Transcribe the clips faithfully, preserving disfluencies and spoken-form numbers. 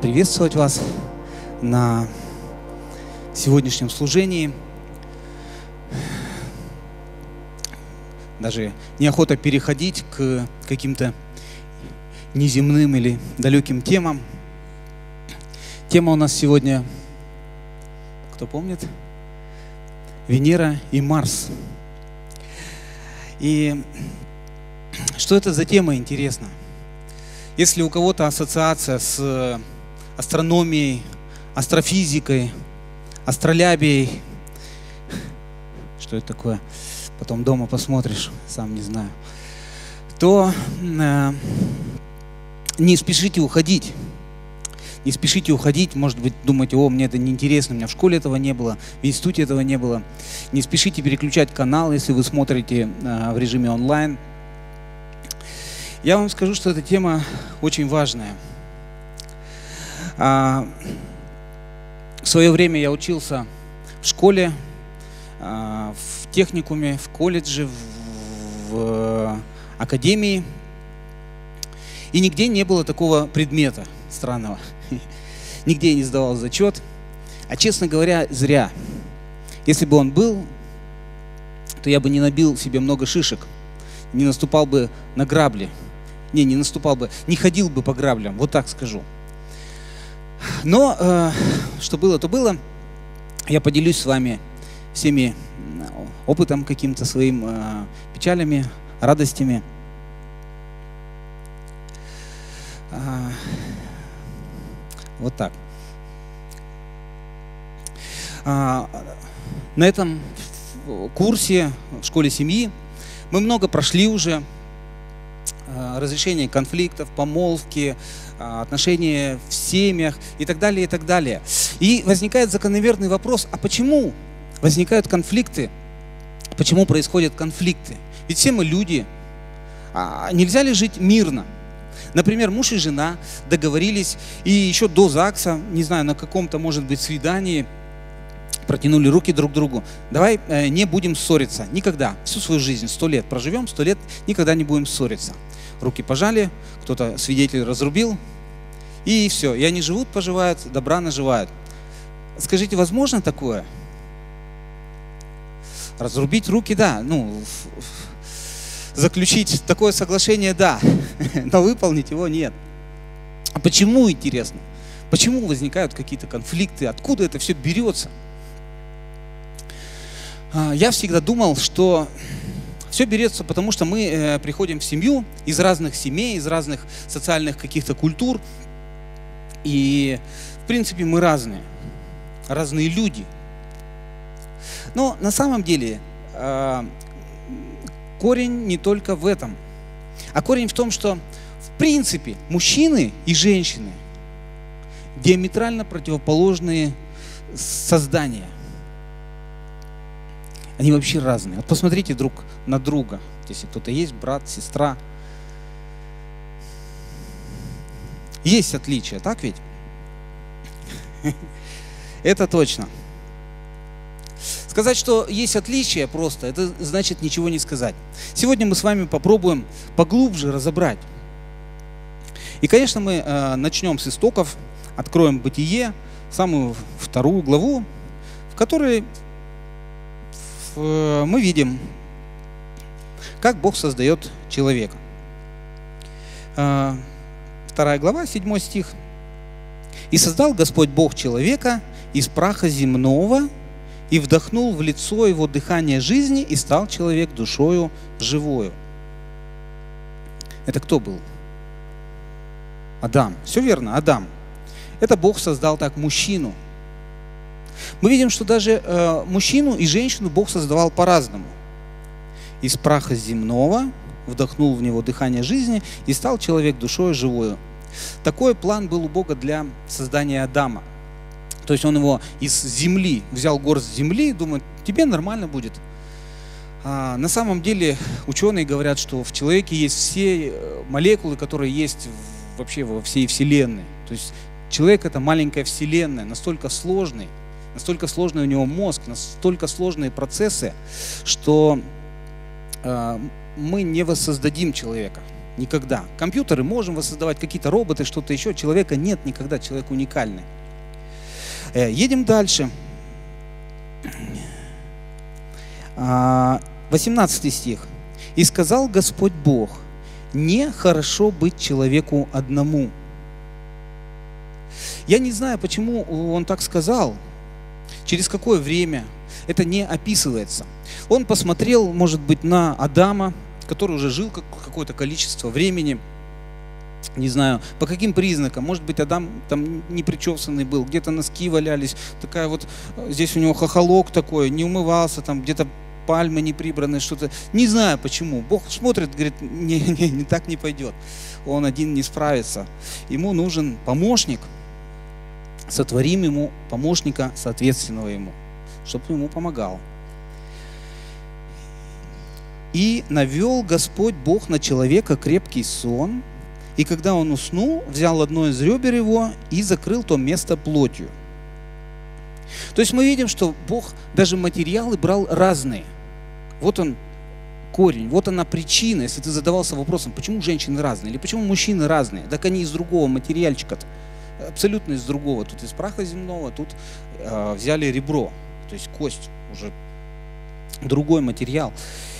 рад приветствовать вас на сегодняшнем служении. Даже неохота переходить к каким-то неземным или далеким темам. Тема у нас сегодня, кто помнит? Венера и Марс. И что это за тема, интересно? Если у кого-то ассоциация с астрономией, астрофизикой, астролябией, что это такое, потом дома посмотришь, сам не знаю, то э, не спешите уходить. Не спешите уходить, может быть, думаете, о, мне это неинтересно, у меня в школе этого не было, в институте этого не было. Не спешите переключать канал, если вы смотрите э, в режиме онлайн. Я вам скажу, что эта тема очень важная. А, в свое время я учился в школе, а, в техникуме, в колледже, в, в академии. И нигде не было такого предмета странного. Нигде я не сдавал зачет. А, честно говоря, зря. Если бы он был, то я бы не набил себе много шишек, не наступал бы на грабли. Не, не наступал бы, не ходил бы по граблям, вот так скажу. Но э, что было, то было. Я поделюсь с вами всеми опытом каким-то своим, э, печалями, радостями. Э, вот так. Э, на этом курсе в школе семьи мы много прошли уже. Разрешение конфликтов, помолвки, отношения в семьях и так далее, и так далее. И возникает закономерный вопрос, а почему возникают конфликты? Почему происходят конфликты? Ведь все мы люди. А нельзя ли жить мирно? Например, муж и жена договорились, и еще до ЗАГСа, не знаю, на каком-то, может быть, свидании, протянули руки друг к другу. Давай э, не будем ссориться. Никогда. Всю свою жизнь, сто лет проживем, сто лет никогда не будем ссориться. Руки пожали, кто-то свидетель разрубил, и все. И они живут, поживают, добра наживают. Скажите, возможно такое? Разрубить руки, да. Ну, заключить такое соглашение, да. Но выполнить его нет. А почему, интересно? Почему возникают какие-то конфликты? Откуда это все берется? Я всегда думал, что все берется, потому что мы э, приходим в семью из разных семей, из разных социальных каких-то культур. И, в принципе, мы разные. Разные люди. Но на самом деле э, корень не только в этом. А корень в том, что, в принципе, мужчины и женщины диаметрально противоположные создания. Они вообще разные. Вот посмотрите друг на друга. Если кто-то есть, брат, сестра. Есть отличия, так ведь? Это точно. Сказать, что есть отличия просто, это значит ничего не сказать. Сегодня мы с вами попробуем поглубже разобрать. И, конечно, мы э, начнем с истоков, откроем Бытие, самую вторую главу, в которой мы видим, как Бог создает человека. Вторая глава, седьмой стих. «И создал Господь Бог человека из праха земного, и вдохнул в лицо его дыхание жизни, и стал человек душою живою». Это кто был? Адам. Все верно, Адам. Это Бог создал так мужчину. Мы видим, что даже э, мужчину и женщину Бог создавал по-разному. Из праха земного вдохнул в него дыхание жизни, и стал человек душою живою. Такой план был у Бога для создания Адама. То есть он его из земли, взял горсть земли и думает, тебе нормально будет. А на самом деле ученые говорят, что в человеке есть все молекулы, которые есть в, вообще во всей Вселенной. То есть человек — это маленькая Вселенная, настолько сложный, настолько сложный у него мозг, настолько сложные процессы, что э, мы не воссоздадим человека. Никогда. Компьютеры можем воссоздавать, какие-то роботы, что-то еще. Человека нет никогда, человек уникальный. Едем дальше. восемнадцатый стих. «И сказал Господь Бог, не хорошо быть человеку одному». Я не знаю, почему он так сказал, через какое время, это не описывается. Он посмотрел, может быть, на Адама, который уже жил какое-то количество времени, не знаю, по каким признакам. Может быть, Адам там не причесанный был, где-то носки валялись, такая вот, здесь у него хохолок такой, не умывался, там где-то пальмы не прибраны, что-то. Не знаю почему. Бог смотрит, говорит, не, не, не так не пойдет. Он один не справится. Ему нужен помощник. Сотворим ему помощника, соответственного ему, чтобы ему помогал. «И навел Господь Бог на человека крепкий сон, и когда он уснул, взял одно из ребер его и закрыл то место плотью». То есть мы видим, что Бог даже материалы брал разные. Вот он корень, вот она причина, если ты задавался вопросом, почему женщины разные или почему мужчины разные, так они из другого материальчика-то, абсолютно из другого. Тут из праха земного, тут э, взяли ребро, то есть кость, уже другой материал.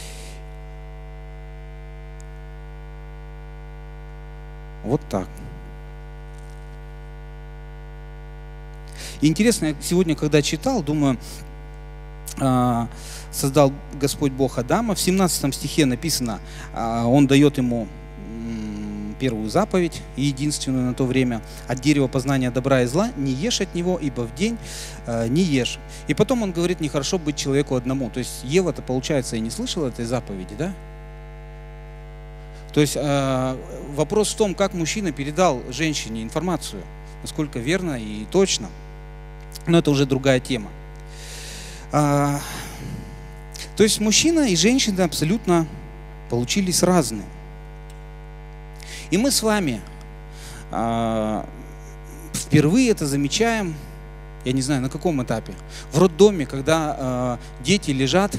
Вот так. И интересно, я сегодня, когда читал, думаю, создал Господь Бог Адама. В семнадцатом стихе написано, Он дает ему первую заповедь, единственную на то время: от дерева познания добра и зла не ешь от него, ибо в день не ешь. И потом он говорит, нехорошо быть человеку одному. То есть Ева-то, получается, и не слышала этой заповеди, да? То есть э, вопрос в том, как мужчина передал женщине информацию, насколько верно и точно. Но это уже другая тема. А, то есть мужчина и женщина абсолютно получились разные. И мы с вами а, впервые это замечаем, я не знаю, на каком этапе. В роддоме, когда а, дети лежат,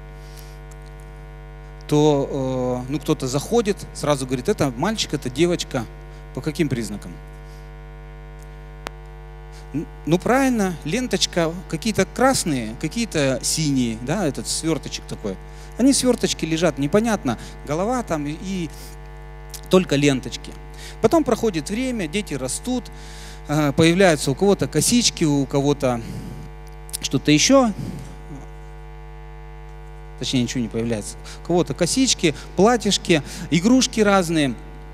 то э, ну, кто-то заходит, сразу говорит, это мальчик, это девочка. По каким признакам? Ну, правильно, ленточка, какие-то красные, какие-то синие, да, этот сверточек такой. Они сверточки лежат, непонятно, голова там и, и только ленточки. Потом проходит время, дети растут, э, появляются у кого-то косички, у кого-то что-то еще. Точнее, ничего не появляется. У кого-то косички, платьишки, игрушки разные.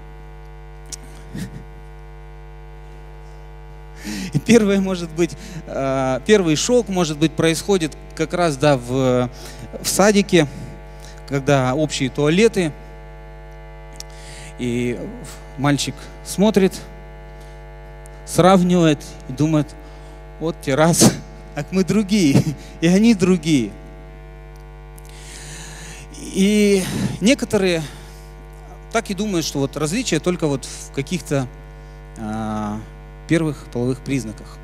И первое, может быть, первый шок, может быть, происходит как раз, да, в, в садике, когда общие туалеты. И мальчик смотрит, сравнивает и думает, вот те раз, как мы другие, и они другие. И некоторые так и думают, что вот различие только вот в каких-то а, первых половых признаках.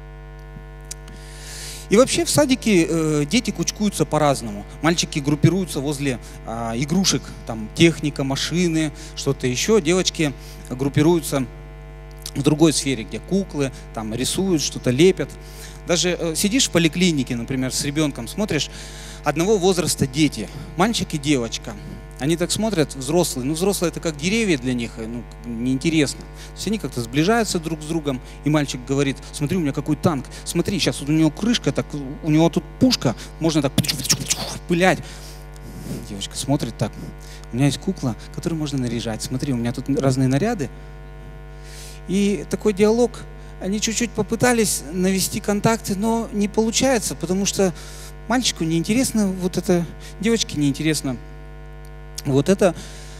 И вообще в садике э, дети кучкуются по-разному. Мальчики группируются возле э, игрушек, там техника, машины, что-то еще. Девочки группируются в другой сфере, где куклы, там рисуют, что-то лепят. Даже э, сидишь в поликлинике, например, с ребенком, смотришь, одного возраста дети, мальчик и девочка. Они так смотрят, взрослые. Ну, взрослые это как деревья для них, ну, неинтересно. То есть они как-то сближаются друг с другом, и мальчик говорит, смотри, у меня какой танк, смотри, сейчас вот у него крышка, так, у него тут пушка, можно так пылять. Девочка смотрит так, у меня есть кукла, которую можно наряжать, смотри, у меня тут разные наряды. И такой диалог, они чуть-чуть попытались навести контакты, но не получается, потому что мальчику неинтересно вот это, девочке неинтересно. Вот это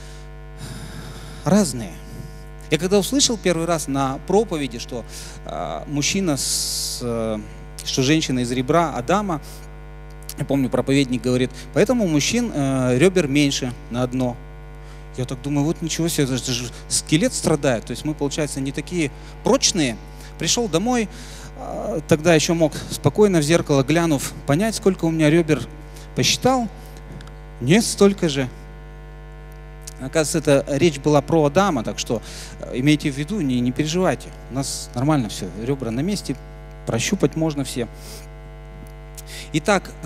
разные. Я когда услышал первый раз на проповеди, что э, мужчина, с, э, что женщина из ребра Адама, я помню, проповедник говорит, поэтому у мужчин э, ребер меньше на одно. Я так думаю, вот ничего себе, это же скелет страдает. То есть мы, получается, не такие прочные. Пришел домой, э, тогда еще мог спокойно в зеркало глянув, понять, сколько у меня ребер, посчитал, нет, столько же. Оказывается, это речь была про Адама, так что имейте в виду, не, не переживайте. У нас нормально все, ребра на месте, прощупать можно все. Итак,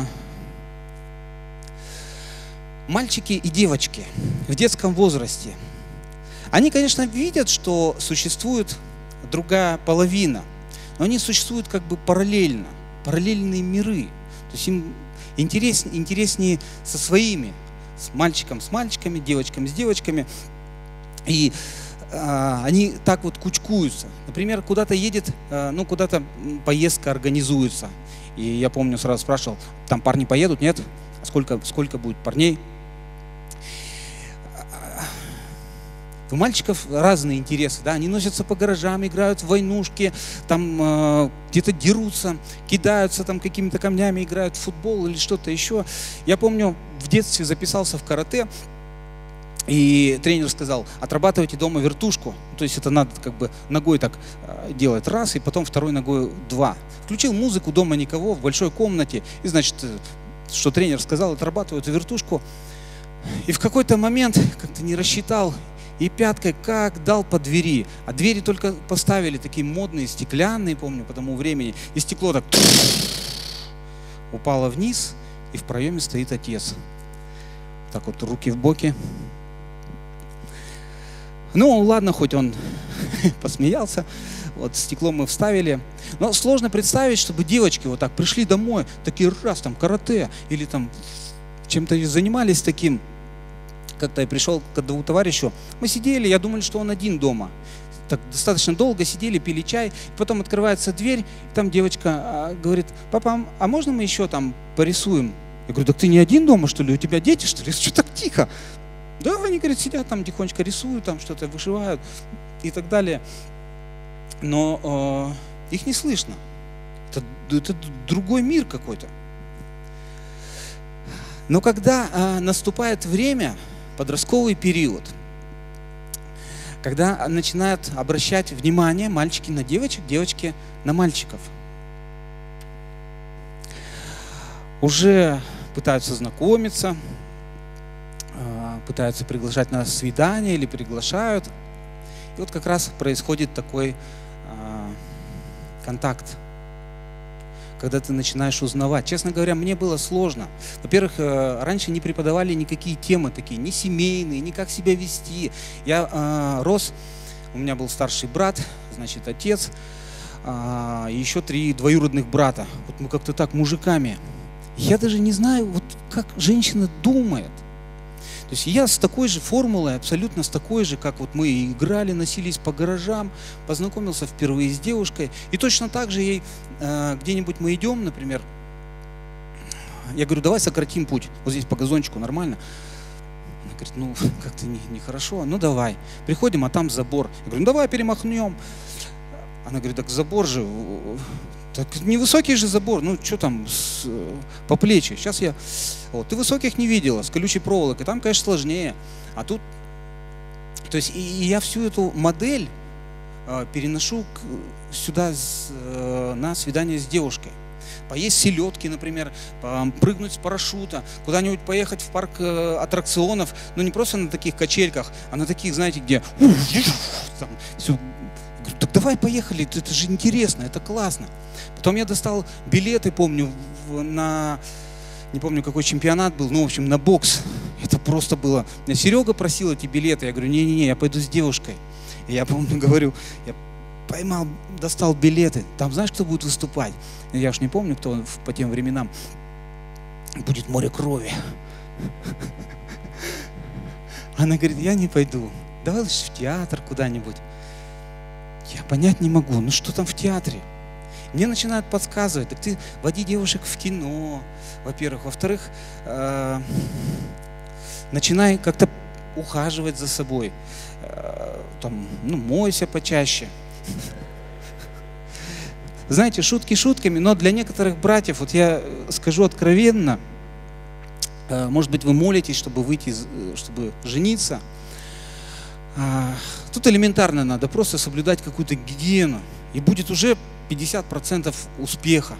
мальчики и девочки в детском возрасте, они, конечно, видят, что существует другая половина, но они существуют как бы параллельно, параллельные миры. То есть им интереснее, интереснее со своими, с мальчиком с мальчиками, девочками с девочками. И а, они так вот кучкуются. Например, куда-то едет, а, ну куда-то поездка организуется. И я помню, сразу спрашивал, там парни поедут, нет? А сколько, сколько будет парней? У мальчиков разные интересы, да, они носятся по гаражам, играют в войнушки, там э, где-то дерутся, кидаются там какими-то камнями, играют в футбол или что-то еще. Я помню, в детстве записался в карате, и тренер сказал, отрабатывайте дома вертушку, то есть это надо как бы ногой так э, делать раз, и потом второй ногой два. Включил музыку, дома никого, в большой комнате, и значит, что тренер сказал, отрабатываю эту вертушку, и в какой-то момент как-то не рассчитал, и пяткой как дал по двери. А двери только поставили такие модные, стеклянные, помню, по тому времени. И стекло так упало вниз, и в проеме стоит отец. Так вот, руки в боки. Ну, ладно, хоть он посмеялся. Вот стекло мы вставили. Но сложно представить, чтобы девочки вот так пришли домой, такие раз, там, карате, или там чем-то занимались таким. Как-то я пришел к одному товарищу, мы сидели, я думал, что он один дома. Так достаточно долго сидели, пили чай, потом открывается дверь, и там девочка говорит, папа, а можно мы еще там порисуем? Я говорю, так ты не один дома, что ли, у тебя дети, что ли? Что так тихо? Да, они, говорят, сидят там тихонечко рисуют, там что-то вышивают и так далее. Но э, их не слышно. Это, это другой мир какой-то. Но когда э, наступает время, подростковый период, когда начинают обращать внимание мальчики на девочек, девочки на мальчиков. Уже пытаются знакомиться, пытаются приглашать на свидание или приглашают. И вот как раз происходит такой контакт, когда ты начинаешь узнавать. Честно говоря, мне было сложно. Во-первых, раньше не преподавали никакие темы такие, ни семейные, ни как себя вести. Я э, рос, у меня был старший брат, значит, отец, э, и еще три двоюродных брата. Вот мы как-то так мужиками. Я даже не знаю, вот как женщина думает. То есть я с такой же формулой, абсолютно с такой же, как вот мы играли, носились по гаражам, познакомился впервые с девушкой. И точно так же ей, э, где-нибудь мы идем, например, я говорю, давай сократим путь, вот здесь по газончику нормально. Она говорит, ну как-то нехорошо, не ну давай. Приходим, а там забор. Я говорю, ну давай перемахнем. Она говорит, так забор же, так невысокий же забор, ну что там, с, по плечи. Сейчас я, вот, ты высоких не видела, с колючей проволокой, там, конечно, сложнее. А тут, то есть, и, и я всю эту модель э, переношу к, сюда с, э, на свидание с девушкой. Поесть селедки, например, прыгнуть с парашюта, куда-нибудь поехать в парк э, аттракционов, но не просто на таких качельках, а на таких, знаете, где там, все. Так давай поехали, это же интересно, это классно. Потом я достал билеты, помню, на, не помню какой чемпионат был, ну в общем на бокс. Это просто было. Серега просил эти билеты, я говорю, не-не-не, я пойду с девушкой. И я помню, говорю, я поймал, достал билеты, там знаешь, кто будет выступать? Я уж не помню, кто по тем временам. Будет море крови. Она говорит, я не пойду, давай лучше в театр куда-нибудь. Я понять не могу, ну что там в театре? Мне начинают подсказывать, так ты води девушек в кино, во-первых. Во-вторых, э, начинай как-то ухаживать за собой. Э, там, ну, мойся почаще. Знаете, шутки шутками, но для некоторых братьев, вот я скажу откровенно, э, может быть, вы молитесь, чтобы выйти, чтобы жениться. Тут элементарно надо просто соблюдать какую-то гигиену, и будет уже пятьдесят процентов успеха.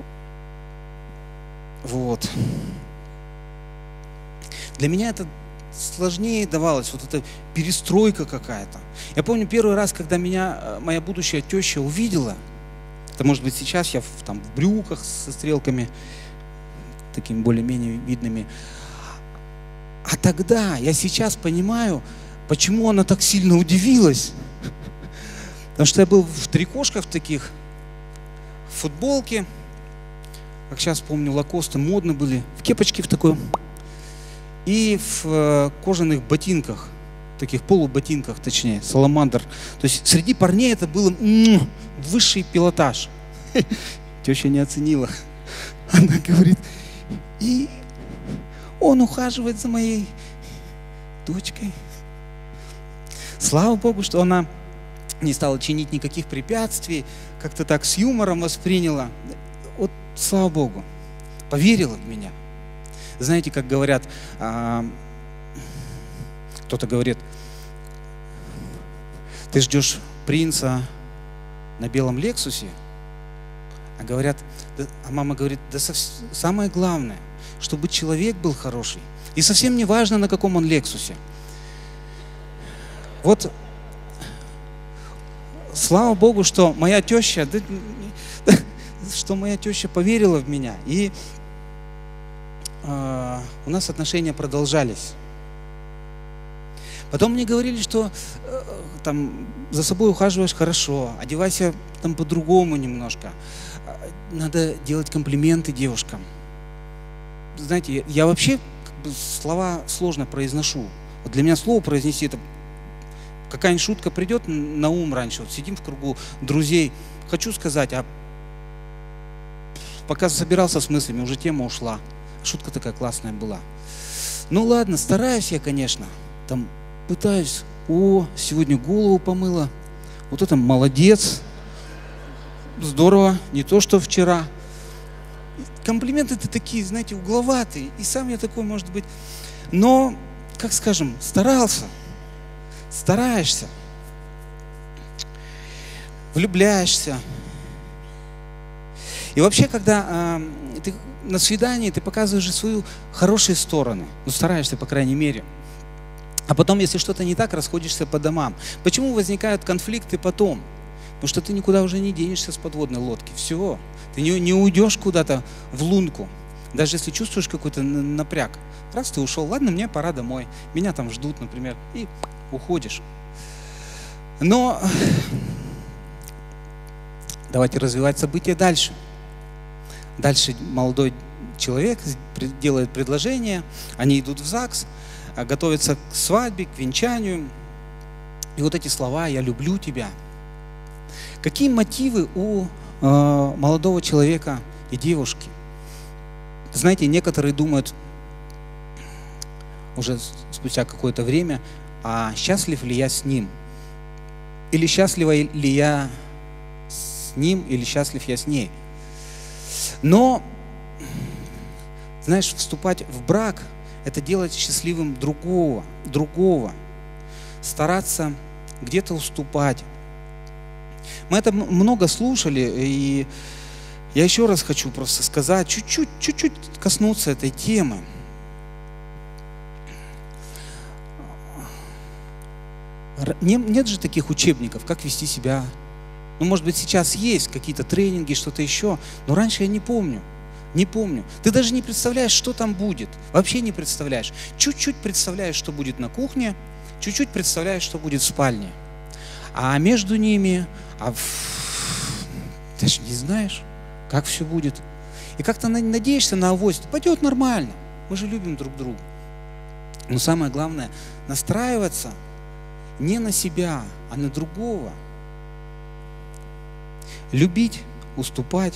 Вот. Для меня это сложнее давалось, вот эта перестройка какая-то. Я помню первый раз, когда меня моя будущая теща увидела, это может быть сейчас я в, там, в брюках со стрелками, такими более-менее видными. А тогда, я сейчас понимаю, почему она так сильно удивилась. Потому что я был в трикошках таких, в футболке, как сейчас помню, лакосты модны были, в кепочке в такой, и в э, кожаных ботинках, таких полуботинках, точнее, саламандр. То есть среди парней это было м-м, высший пилотаж. Теща не оценила. Она говорит, и он ухаживает за моей дочкой. Слава Богу, что она не стала чинить никаких препятствий, как-то так с юмором восприняла. Вот слава Богу, поверила в меня. Знаете, как говорят, а, кто-то говорит, ты ждешь принца на белом Лексусе, а говорят, да, а мама говорит, да совсем, самое главное, чтобы человек был хороший. И совсем не важно, на каком он Лексусе. Вот, слава Богу, что моя теща, да, что моя теща поверила в меня. И э, у нас отношения продолжались. Потом мне говорили, что э, там, за собой ухаживаешь хорошо, одевайся там по-другому немножко. Надо делать комплименты девушкам. Знаете, я, я вообще как бы, слова сложно произношу. Вот для меня слово произнести, это какая-нибудь шутка придет на ум раньше. Вот сидим в кругу друзей, хочу сказать, а пока собирался с мыслями, уже тема ушла. Шутка такая классная была. Ну ладно, стараюсь я, конечно. Там пытаюсь, о, сегодня голову помыла. Вот это молодец. Здорово, не то, что вчера. Комплименты-то такие, знаете, угловатые. И сам я такой, может быть. Но, как скажем, старался. Стараешься. Влюбляешься. И вообще, когда э, ты на свидании, ты показываешь свою хорошие стороны. Ну, стараешься, по крайней мере. А потом, если что-то не так, расходишься по домам. Почему возникают конфликты потом? Потому что ты никуда уже не денешься с подводной лодки. Все. Ты не, не уйдешь куда-то в лунку. Даже если чувствуешь какой-то напряг. Раз ты ушел, ладно, мне пора домой. Меня там ждут, например. И уходишь. Но давайте развивать события дальше. Дальше молодой человек делает предложение. Они идут в ЗАГС, готовятся к свадьбе, к венчанию. И вот эти слова «я люблю тебя». Какие мотивы у э, молодого человека и девушки? Знаете, некоторые думают уже спустя какое-то время, а счастлив ли я с ним? Или счастлива ли я с ним, или счастлив я с ней? Но, знаешь, вступать в брак – это делать счастливым другого, другого, стараться где-то уступать. Мы это много слушали, и я еще раз хочу просто сказать, чуть-чуть, чуть-чуть коснуться этой темы. Нет же таких учебников, как вести себя. Ну, может быть, сейчас есть какие-то тренинги, что-то еще, но раньше я не помню. Не помню. Ты даже не представляешь, что там будет. Вообще не представляешь. Чуть-чуть представляешь, что будет на кухне, чуть-чуть представляешь, что будет в спальне. А между ними, а в... ты же не знаешь, как все будет. И как-то надеешься на авось, пойдет нормально. Мы же любим друг друга. Но самое главное, настраиваться не на себя, а на другого. Любить, уступать.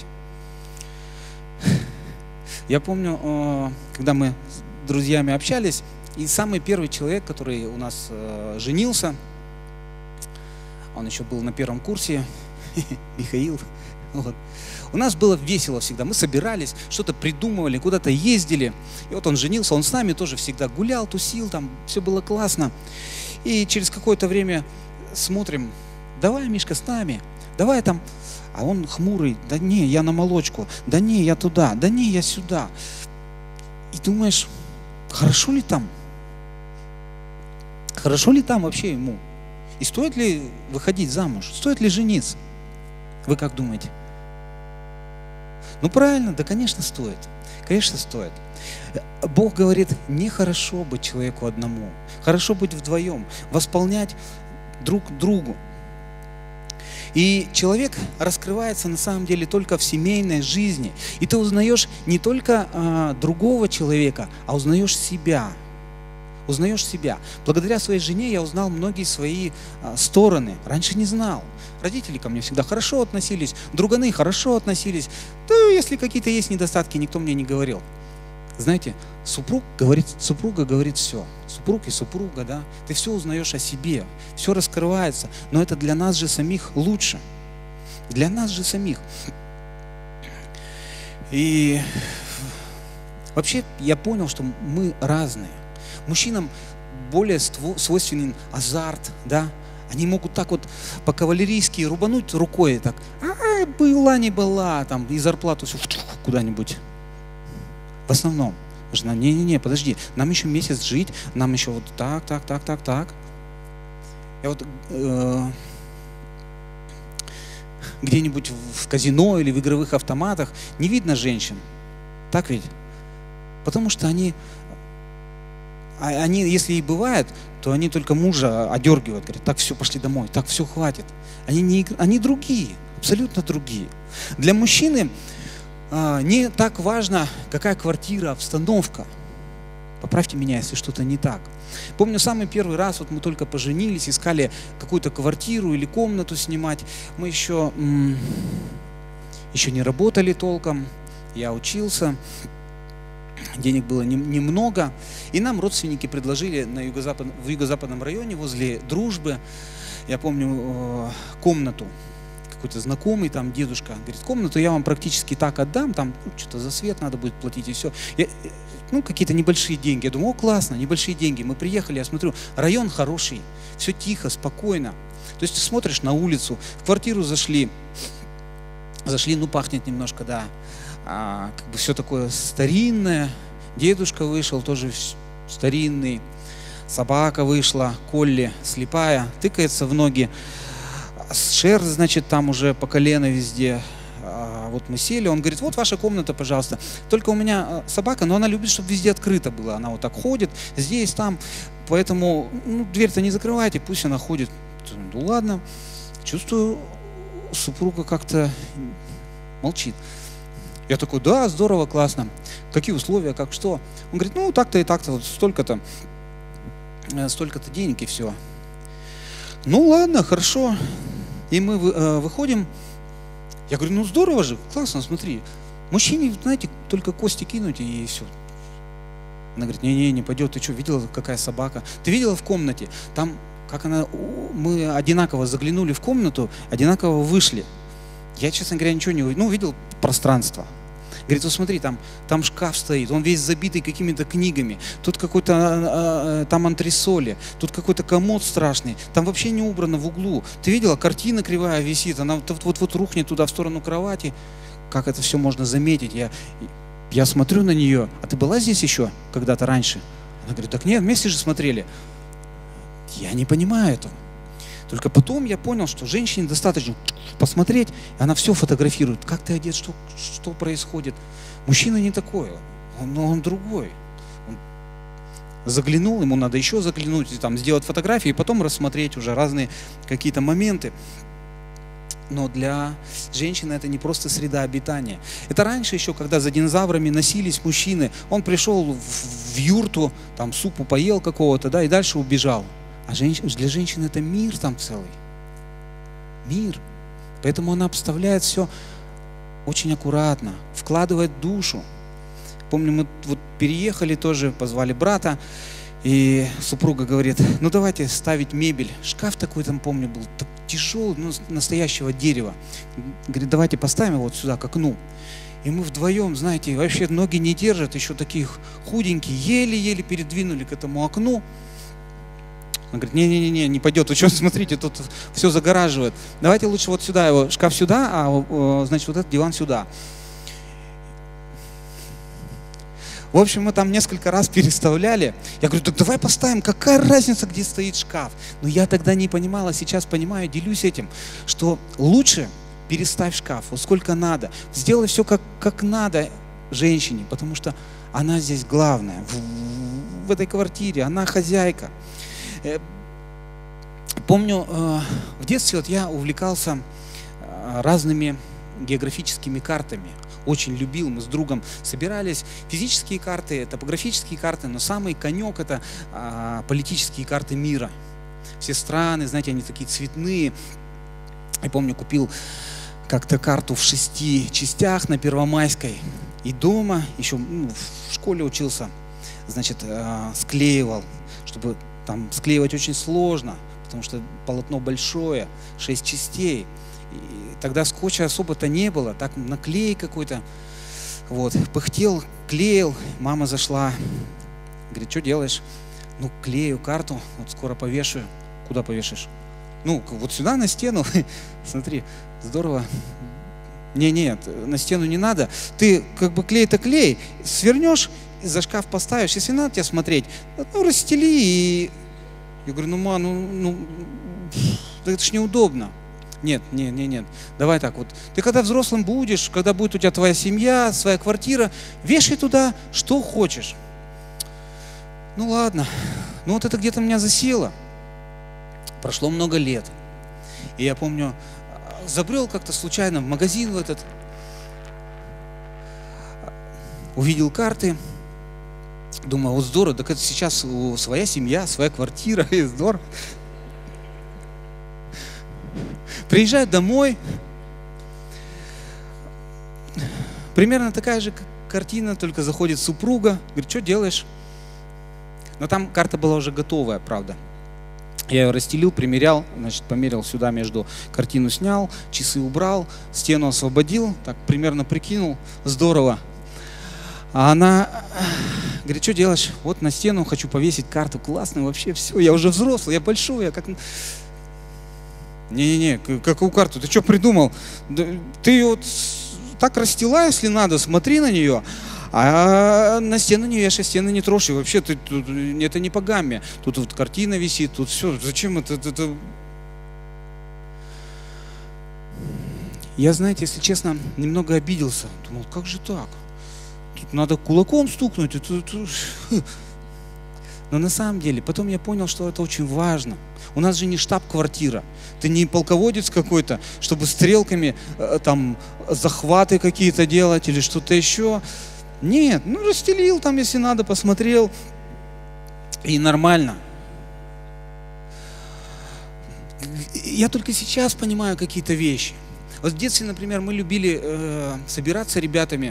Я помню, когда мы с друзьями общались, и самый первый человек, который у нас женился, он еще был на первом курсе, Михаил. Вот. У нас было весело всегда. Мы собирались, что-то придумывали, куда-то ездили. И вот он женился, он с нами тоже всегда гулял, тусил, там все было классно. И через какое-то время смотрим, давай, Мишка, с нами, давай там. А он хмурый, да не, я на молочку, да не, я туда, да не, я сюда. И думаешь, хорошо ли там? Хорошо ли там вообще ему? И стоит ли выходить замуж? Стоит ли жениться? Вы как думаете? Ну правильно, да, конечно, стоит. Конечно, стоит. Бог говорит, нехорошо быть человеку одному. Хорошо быть вдвоем, восполнять друг другу. И человек раскрывается на самом деле только в семейной жизни. И ты узнаешь не только а, другого человека, а узнаешь себя. Узнаешь себя. Благодаря своей жене я узнал многие свои а, стороны. Раньше не знал. Родители ко мне всегда хорошо относились, друганы хорошо относились. Да, если какие-то есть недостатки, никто мне не говорил. Знаете, супруг говорит, супруга говорит все. Супруг и супруга, да. Ты все узнаешь о себе, все раскрывается. Но это для нас же самих лучше. Для нас же самих. И вообще я понял, что мы разные. Мужчинам более свойственен азарт, да. Они могут так вот по-кавалерийски рубануть рукой, так, а, была не была, там, и зарплату все куда-нибудь. В основном. Жена, не-не-не, подожди, нам еще месяц жить, нам еще вот так, так, так, так, так. Я вот э, где-нибудь в казино или в игровых автоматах не видно женщин. Так ведь? Потому что они, они, если и бывает, то они только мужа одергивают, говорят, так, все, пошли домой, так, все, хватит. Они, не, они другие, абсолютно другие. Для мужчины а, не так важно, какая квартира, обстановка. Поправьте меня, если что-то не так. Помню, самый первый раз, вот мы только поженились, искали какую-то квартиру или комнату снимать. Мы еще, м- еще не работали толком, я учился. Денег было немного, и нам родственники предложили на юго-запад, в юго-западном районе возле Дружбы, я помню, комнату. Какой-то знакомый, там дедушка говорит, комнату я вам практически так отдам, там ну, что-то за свет надо будет платить и все. Я, ну, какие-то небольшие деньги. Я думаю, о, классно, небольшие деньги. Мы приехали, я смотрю, район хороший, все тихо, спокойно. То есть ты смотришь на улицу, в квартиру зашли, зашли, ну, пахнет немножко, да. А, как бы все такое старинное. Дедушка вышел, тоже старинный. Собака вышла, Колли, слепая, тыкается в ноги. Шерсть, значит, там уже по колено везде. А, вот мы сели, он говорит, вот ваша комната, пожалуйста. Только у меня собака, но она любит, чтобы везде открыто было. Она вот так ходит, здесь, там. Поэтому ну, дверь-то не закрывайте, пусть она ходит. Ну ладно. Чувствую, супруга как-то молчит. Я такой, да, здорово, классно. Какие условия, как что? Он говорит, ну так-то и так-то, вот столько-то, столько-то денег и все. Ну ладно, хорошо. И мы э, выходим. Я говорю, ну здорово же, классно, смотри. Мужчине, знаете, только кости кинуть и все. Она говорит, не-не, не пойдет, ты что, видела, какая собака? Ты видела в комнате? Там, как она, мы одинаково заглянули в комнату, одинаково вышли. Я, честно говоря, ничего не увидел. Ну, увидел пространство. Говорит, вот смотри, там, там шкаф стоит, он весь забитый какими-то книгами. Тут какой-то а, а, там антресоли, тут какой-то комод страшный. Там вообще не убрано в углу. Ты видела, картина кривая висит, она вот-вот рухнет туда в сторону кровати. Как это все можно заметить? Я, я смотрю на нее. А ты была здесь еще когда-то раньше? Она говорит, так нет, вместе же смотрели. Я не понимаю этого. Только потом я понял, что женщине достаточно посмотреть, и она все фотографирует. Как ты одет, что, что происходит. Мужчина не такой, он, он другой. Он заглянул, ему надо еще заглянуть, и, там, сделать фотографии, и потом рассмотреть уже разные какие-то моменты. Но для женщины это не просто среда обитания. Это раньше еще, когда за динозаврами носились мужчины, он пришел в, в юрту, там супу поел какого-то, да, и дальше убежал. А женщ... для женщины это мир там целый. Мир. Поэтому она обставляет все очень аккуратно, вкладывает душу. Помню, мы вот переехали тоже, позвали брата, и супруга говорит, ну давайте ставить мебель. Шкаф такой там, помню, был так тяжелый, ну, настоящего дерева. Говорит, давайте поставим вот сюда, к окну. И мы вдвоем, знаете, вообще ноги не держат, еще такие худенькие, еле-еле передвинули к этому окну. Он говорит, не-не-не, не пойдет, вы что, смотрите, тут все загораживает. Давайте лучше вот сюда его, шкаф сюда, а значит вот этот диван сюда. В общем, мы там несколько раз переставляли. Я говорю, так давай поставим, какая разница, где стоит шкаф. Но я тогда не понимала, сейчас понимаю, делюсь этим, что лучше переставь шкаф, вот сколько надо. Сделай все как, как надо женщине, потому что она здесь главная, в, в этой квартире, она хозяйка. Помню, в детстве вот я увлекался разными географическими картами. Очень любил, мы с другом собирались. Физические карты, топографические карты, но самый конек — это а, политические карты мира. Все страны, знаете, они такие цветные. Я помню, купил как-то карту в шести частях на Первомайской. И дома, еще ну, в школе учился, значит, а, склеивал, чтобы там склеивать очень сложно, потому что полотно большое, шесть частей. И тогда скотча особо-то не было, так наклей какой-то, вот, пыхтел, клеил, мама зашла, говорит, что делаешь? Ну, клею карту, вот скоро повешаю. Куда повешаешь? Ну, вот сюда на стену, смотри, здорово. Не, нет, на стену не надо, ты как бы клей-то клей, свернешь, за шкаф поставишь, если надо тебе смотреть, ну, расстели и... Я говорю, ну, ма, ну, ну, это ж неудобно. Нет, нет, нет, нет. Давай так вот. Ты когда взрослым будешь, когда будет у тебя твоя семья, своя квартира, вешай туда, что хочешь. Ну ладно. Ну вот это где-то меня засело. Прошло много лет. И я помню, забрел как-то случайно в магазин в этот, увидел карты. Думаю, вот здорово, так это сейчас своя семья, своя квартира, и здорово. Приезжаю домой, примерно такая же картина, только заходит супруга, говорит, что делаешь? Но там карта была уже готовая, правда. Я ее расстелил, примерял, значит, померил сюда, между картину снял, часы убрал, стену освободил, так примерно прикинул, здорово. А она говорит, что делаешь? Вот на стену хочу повесить карту, классно, вообще все, я уже взрослый, я большой, я как... Не-не-не, какую карту? Ты что придумал? Ты ее вот так расстилай, если надо, смотри на нее, а на стену не вешай, стены не трожь. И вообще ты, тут, это не по гамме. Тут вот картина висит, тут все. Зачем это, это, это? Я, знаете, если честно, немного обиделся. Думал, как же так? Тут надо кулаком стукнуть. Это, это... Но на самом деле, потом я понял, что это очень важно. У нас же не штаб-квартира. Ты не полководец какой-то, чтобы стрелками э, там захваты какие-то делать или что-то еще. Нет, ну расстелил там, если надо, посмотрел. И нормально. Я только сейчас понимаю какие-то вещи. Вот в детстве, например, мы любили э, собираться ребятами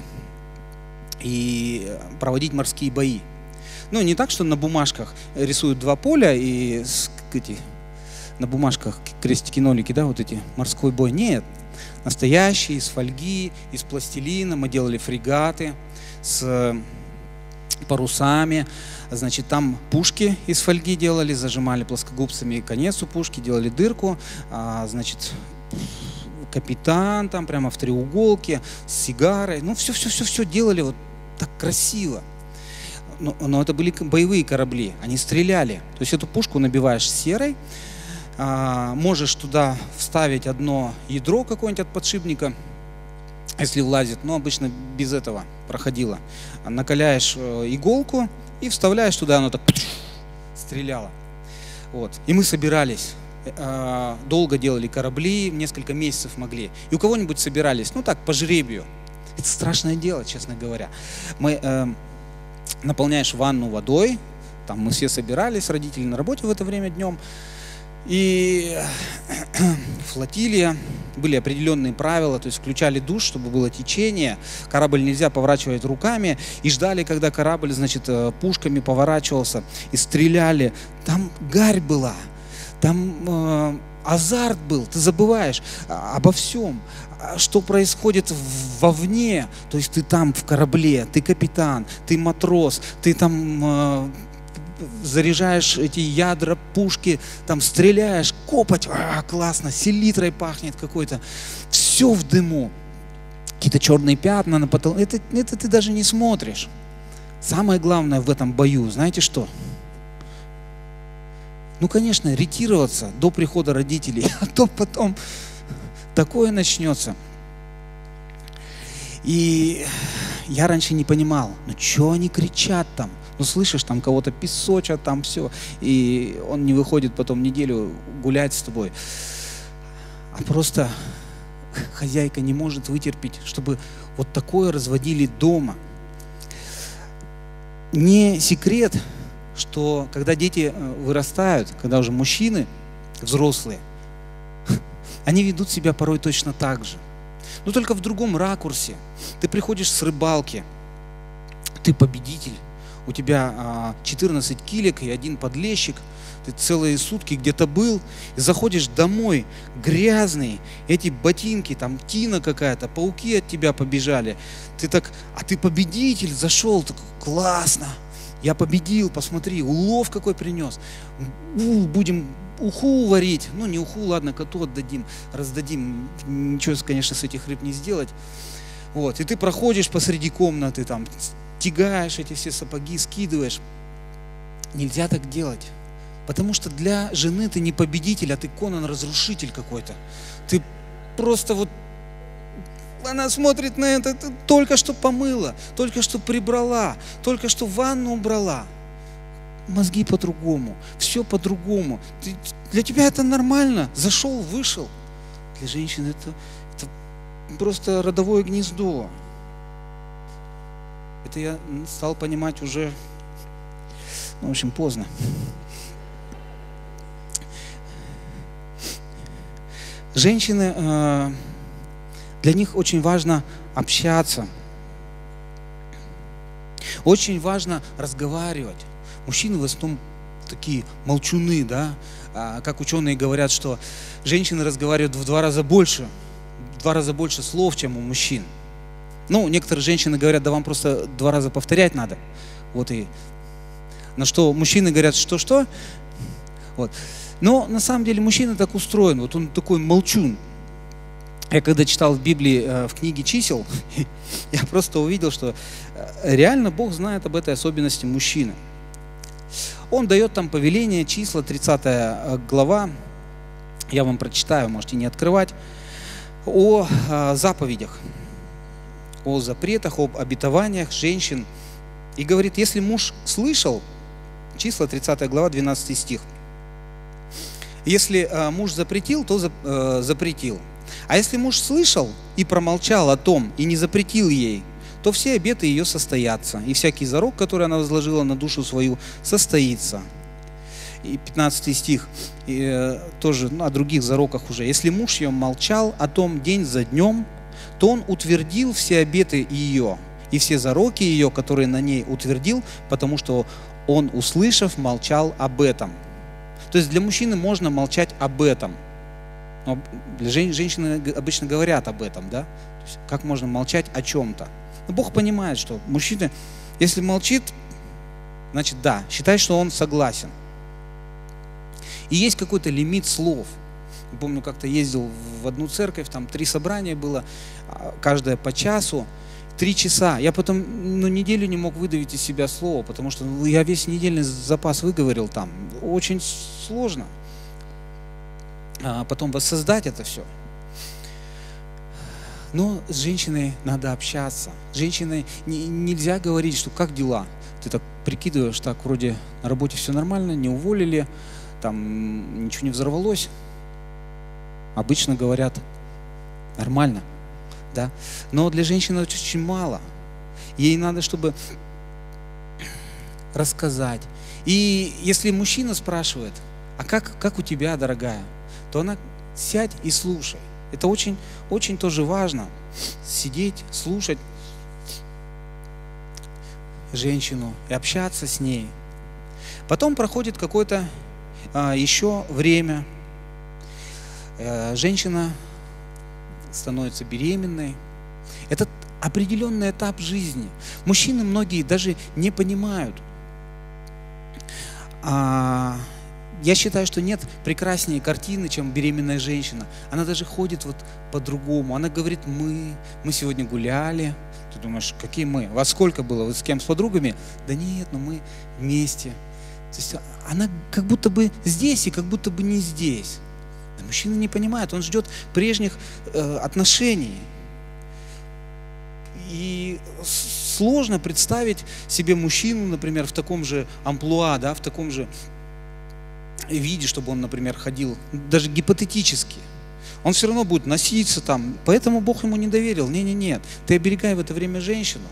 и проводить морские бои. Ну, не так, что на бумажках рисуют два поля и эти, на бумажках крестики-нолики, да, вот эти, морской бой. Нет, настоящий, из фольги, из пластилина. Мы делали фрегаты с парусами. Значит, там пушки из фольги делали, зажимали плоскогубцами конец у пушки, делали дырку. А, значит, капитан там прямо в треуголке с сигарой. Ну, все-все-все-все делали вот так красиво. Но, но это были боевые корабли, они стреляли. То есть эту пушку набиваешь серой, а, можешь туда вставить одно ядро какое-нибудь от подшипника, если влазит, но обычно без этого проходило. Накаляешь э, иголку и вставляешь туда, оно так стреляло. Вот. И мы собирались, э, долго делали корабли, несколько месяцев могли. И у кого-нибудь собирались, ну так, по жребию. Это страшное дело, честно говоря. Мы... Э, наполняешь ванну водой, там мы все собирались, родители на работе в это время днем, и флотилия, были определенные правила, то есть включали душ, чтобы было течение, корабль нельзя поворачивать руками, и ждали, когда корабль, значит, пушками поворачивался, и стреляли, там гарь была, там э, азарт был, ты забываешь обо всем, что происходит вовне, то есть ты там в корабле, ты капитан, ты матрос, ты там э, заряжаешь эти ядра, пушки, там стреляешь, копоть, а, классно, селитрой пахнет какой-то, все в дыму, какие-то черные пятна на потолке, это, это ты даже не смотришь. Самое главное в этом бою, знаете что? Ну, конечно, ретироваться до прихода родителей, а то потом такое начнется. И я раньше не понимал, ну что они кричат там? Ну, слышишь, там кого-то песочат, там все, и он не выходит потом неделю гулять с тобой. А просто хозяйка не может вытерпеть, чтобы вот такое разводили дома. Не секрет, что когда дети вырастают, когда уже мужчины, взрослые, они ведут себя порой точно так же. Но только в другом ракурсе. Ты приходишь с рыбалки, ты победитель, у тебя четырнадцать килек и один подлещик, ты целые сутки где-то был, и заходишь домой грязный, эти ботинки, там тина какая-то, пауки от тебя побежали. Ты так, а ты победитель, зашел, так классно, я победил, посмотри, улов какой принес. У, будем уху варить, ну не уху, ладно, коту отдадим, раздадим, ничего, конечно, с этих рыб не сделать. Вот, и ты проходишь посреди комнаты, там, тягаешь эти все сапоги, скидываешь. Нельзя так делать. Потому что для жены ты не победитель, а ты Конан-разрушитель какой-то. Ты просто вот... Она смотрит на это, ты только что помыла, только что прибрала, только что ванну убрала. Мозги по-другому, все по-другому. Ты, для тебя это нормально. Зашел, вышел. Для женщины это, это просто родовое гнездо. Это я стал понимать уже, ну, в общем, поздно. Женщины, для них очень важно общаться. Очень важно разговаривать. Мужчины в основном такие молчуны, да. Как ученые говорят, что женщины разговаривают в два раза больше, в два раза больше слов, чем у мужчин. Ну, некоторые женщины говорят, да вам просто два раза повторять надо. Вот и на что мужчины говорят, что-что? Вот. Но на самом деле мужчина так устроен, вот он такой молчун. Я когда читал в Библии, в книге чисел, я просто увидел, что реально Бог знает об этой особенности мужчины. Он дает там повеление, числа, тридцатая глава, я вам прочитаю, можете не открывать, о заповедях, о запретах, об обетованиях женщин. И говорит, если муж слышал, числа, тридцатая глава, двенадцатый стих, если э, муж запретил, то за, э, запретил. А если муж слышал и промолчал о том, и не запретил ей, то все обеты ее состоятся, и всякий зарок, который она возложила на душу свою, состоится. И пятнадцатый стих, и, э, тоже ну, о других зароках уже. Если муж ее молчал о том день за днем, то он утвердил все обеты ее, и все зароки ее, которые на ней утвердил, потому что он, услышав, молчал об этом. То есть для мужчины можно молчать об этом. Но для жен, женщины обычно говорят об этом, да? То есть как можно молчать о чем-то? Но Бог понимает, что мужчина, если молчит, значит да, считай, что он согласен. И есть какой-то лимит слов. Я помню, как-то ездил в одну церковь, там три собрания было, каждое по часу. Три часа. Я потом ну, неделю не мог выдавить из себя слово, потому что ну, я весь недельный запас выговорил там. Очень сложно. А потом воссоздать это все. Но с женщиной надо общаться. С женщиной не, нельзя говорить, что как дела. Ты так прикидываешь, так вроде на работе все нормально, не уволили, там ничего не взорвалось. Обычно говорят нормально. Да? Но для женщины очень мало. Ей надо, чтобы рассказать. И если мужчина спрашивает, а как, как у тебя, дорогая, то она сядь и слушай. Это очень, очень тоже важно. Сидеть, слушать женщину и общаться с ней. Потом проходит какое-то а, еще время. А, женщина становится беременной. Это определенный этап жизни. Мужчины многие даже не понимают. А, я считаю, что нет прекраснее картины, чем беременная женщина. Она даже ходит вот по-другому. Она говорит, мы, мы сегодня гуляли. То Ты думаешь, какие мы? Во сколько было? Вы с кем? С подругами? Да нет, ну мы вместе. То есть она как будто бы здесь и как будто бы не здесь. А мужчина не понимает, он ждет прежних э, отношений. И сложно представить себе мужчину, например, в таком же амплуа, да, в таком же виде, чтобы он, например, ходил, даже гипотетически. Он все равно будет носиться там, поэтому Бог ему не доверил. Не-не-нет, ты оберегай в это время женщину.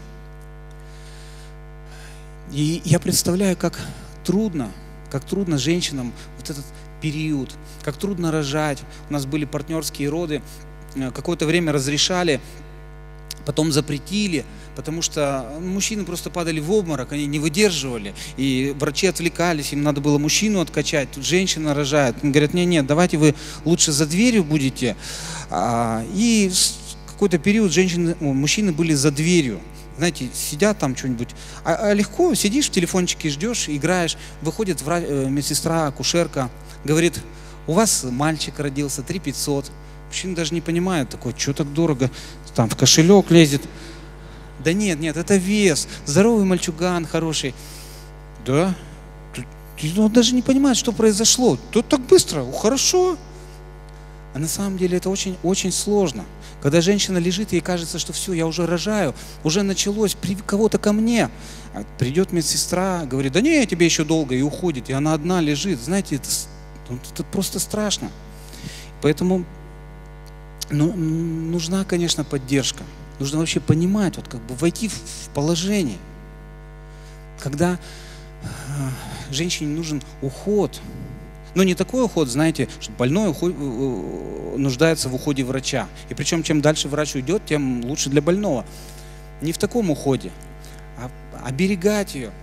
И я представляю, как трудно, как трудно женщинам вот этот период, как трудно рожать. У нас были партнерские роды, какое-то время разрешали, потом запретили, потому что мужчины просто падали в обморок, они не выдерживали, и врачи отвлекались, им надо было мужчину откачать, тут женщина рожает. Они говорят, нет-нет, давайте вы лучше за дверью будете. И какой-то период женщины, мужчины были за дверью. Знаете, сидят там что-нибудь, а, а легко сидишь в телефончике, ждешь, играешь, выходит врач, медсестра, акушерка, говорит, у вас мальчик родился, три пятьсот. Мужчина даже не понимает, такой, что так дорого, там в кошелек лезет. Да нет, нет, это вес, здоровый мальчуган, хороший. Да, он даже не понимает, что произошло. Тут так быстро, хорошо. А на самом деле это очень, очень сложно. Когда женщина лежит, ей кажется, что все, я уже рожаю, уже началось, кого-то ко мне. А придет медсестра, говорит, да не, тебе еще долго, и уходит, и она одна лежит. Знаете, это, это просто страшно. Поэтому ну, нужна, конечно, поддержка. Нужно вообще понимать, вот как бы войти в положение. Когда э, женщине нужен уход, но не такой уход, знаете, что больной уход, нуждается в уходе врача. И причем, чем дальше врач уйдет, тем лучше для больного. Не в таком уходе, а оберегать ее.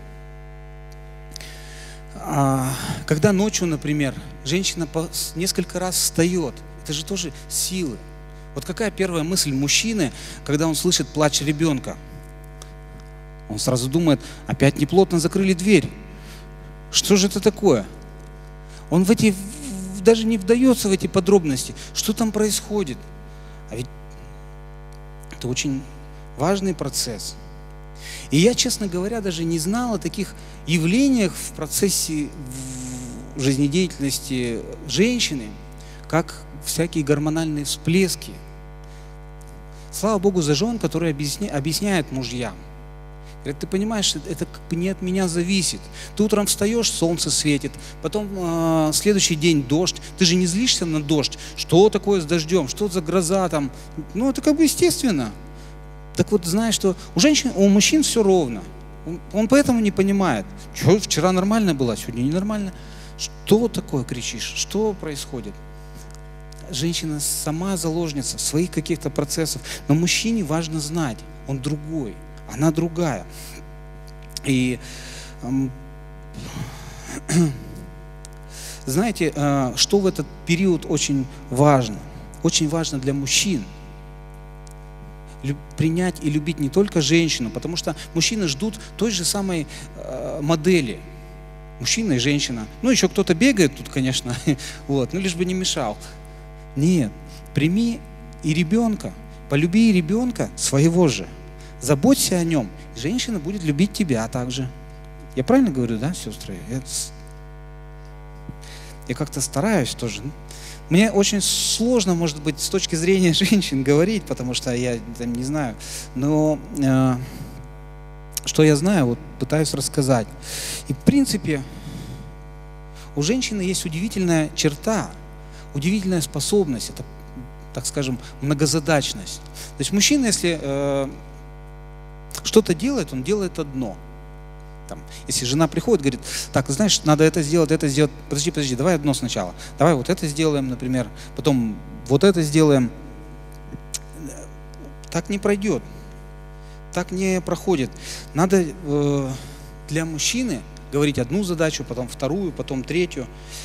А, когда ночью, например, женщина несколько раз встает, это же тоже силы. Вот какая первая мысль мужчины, когда он слышит плач ребенка? Он сразу думает, опять неплотно закрыли дверь. Что же это такое? Он в эти, даже не вдается в эти подробности, что там происходит. А ведь это очень важный процесс. И я, честно говоря, даже не знал о таких явлениях в процессе в жизнедеятельности женщины, как всякие гормональные всплески. Слава Богу за жен, которые объясня, объясняют мужьям. Говорят, ты понимаешь, это как бы не от меня зависит. Ты утром встаешь, солнце светит, потом э, следующий день дождь. Ты же не злишься на дождь. Что такое с дождем? Что за гроза там? Ну, это как бы естественно. Так вот, знаешь, что у женщин, у мужчин все ровно. Он, он поэтому не понимает. Что, вчера нормально было, сегодня ненормально. Что такое кричишь? Что происходит? Женщина сама заложница своих каких-то процессов. Но мужчине важно знать, он другой. Она другая. И э, знаете, э, что в этот период очень важно? Очень важно для мужчин Лю- принять и любить не только женщину, потому что мужчины ждут той же самой э, модели. Мужчина и женщина. Ну, еще кто-то бегает тут, конечно, вот, ну, лишь бы не мешал. Нет, прими и ребенка, полюби и ребенка своего же. Заботься о нем, и женщина будет любить тебя также. Я правильно говорю, да, сестры? Я, я как-то стараюсь тоже. Мне очень сложно, может быть, с точки зрения женщин говорить, потому что я там, не знаю. Но э, что я знаю, вот пытаюсь рассказать. И в принципе, у женщины есть удивительная черта, удивительная способность, это, так скажем, многозадачность. То есть мужчина, если э, что-то делает, он делает одно. Там, если жена приходит, говорит, так, знаешь, надо это сделать, это сделать, подожди, подожди, давай одно сначала, давай вот это сделаем, например, потом вот это сделаем. Так не пройдет, так не проходит. Надо э, для мужчины говорить одну задачу, потом вторую, потом третью.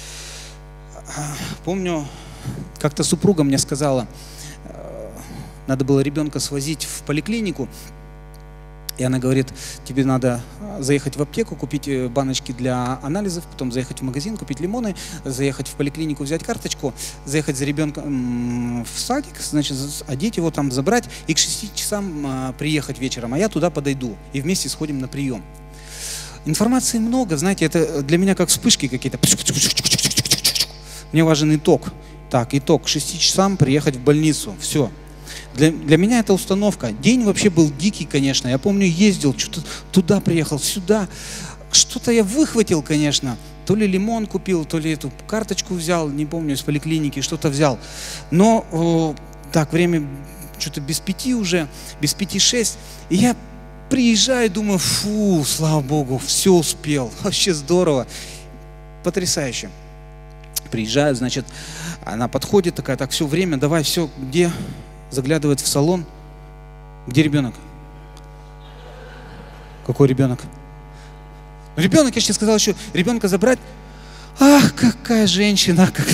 Помню, как-то супруга мне сказала, э, надо было ребенка свозить в поликлинику, И она говорит, тебе надо заехать в аптеку, купить баночки для анализов, потом заехать в магазин, купить лимоны, заехать в поликлинику, взять карточку, заехать за ребенком в садик, значит, одеть его там, забрать и к шести часам приехать вечером, а я туда подойду и вместе сходим на прием. Информации много, знаете, это для меня как вспышки какие-то. Мне важен итог. Так, итог, к шести часам приехать в больницу, все. Для, для меня это установка. День вообще был дикий, конечно. Я помню, ездил, что-то туда приехал, сюда. Что-то я выхватил, конечно. То ли лимон купил, то ли эту карточку взял, не помню, из поликлиники, что-то взял. Но о, так, время что-то без пяти уже, без пяти шесть. И я приезжаю, думаю, фу, слава Богу, все успел. Вообще здорово. Потрясающе. Приезжаю, значит, она подходит такая, так, все время, давай, все, где... Заглядывает в салон. Где ребенок? Какой ребенок? Ребенок, я же тебе сказал еще, ребенка забрать. Ах, какая женщина. Как...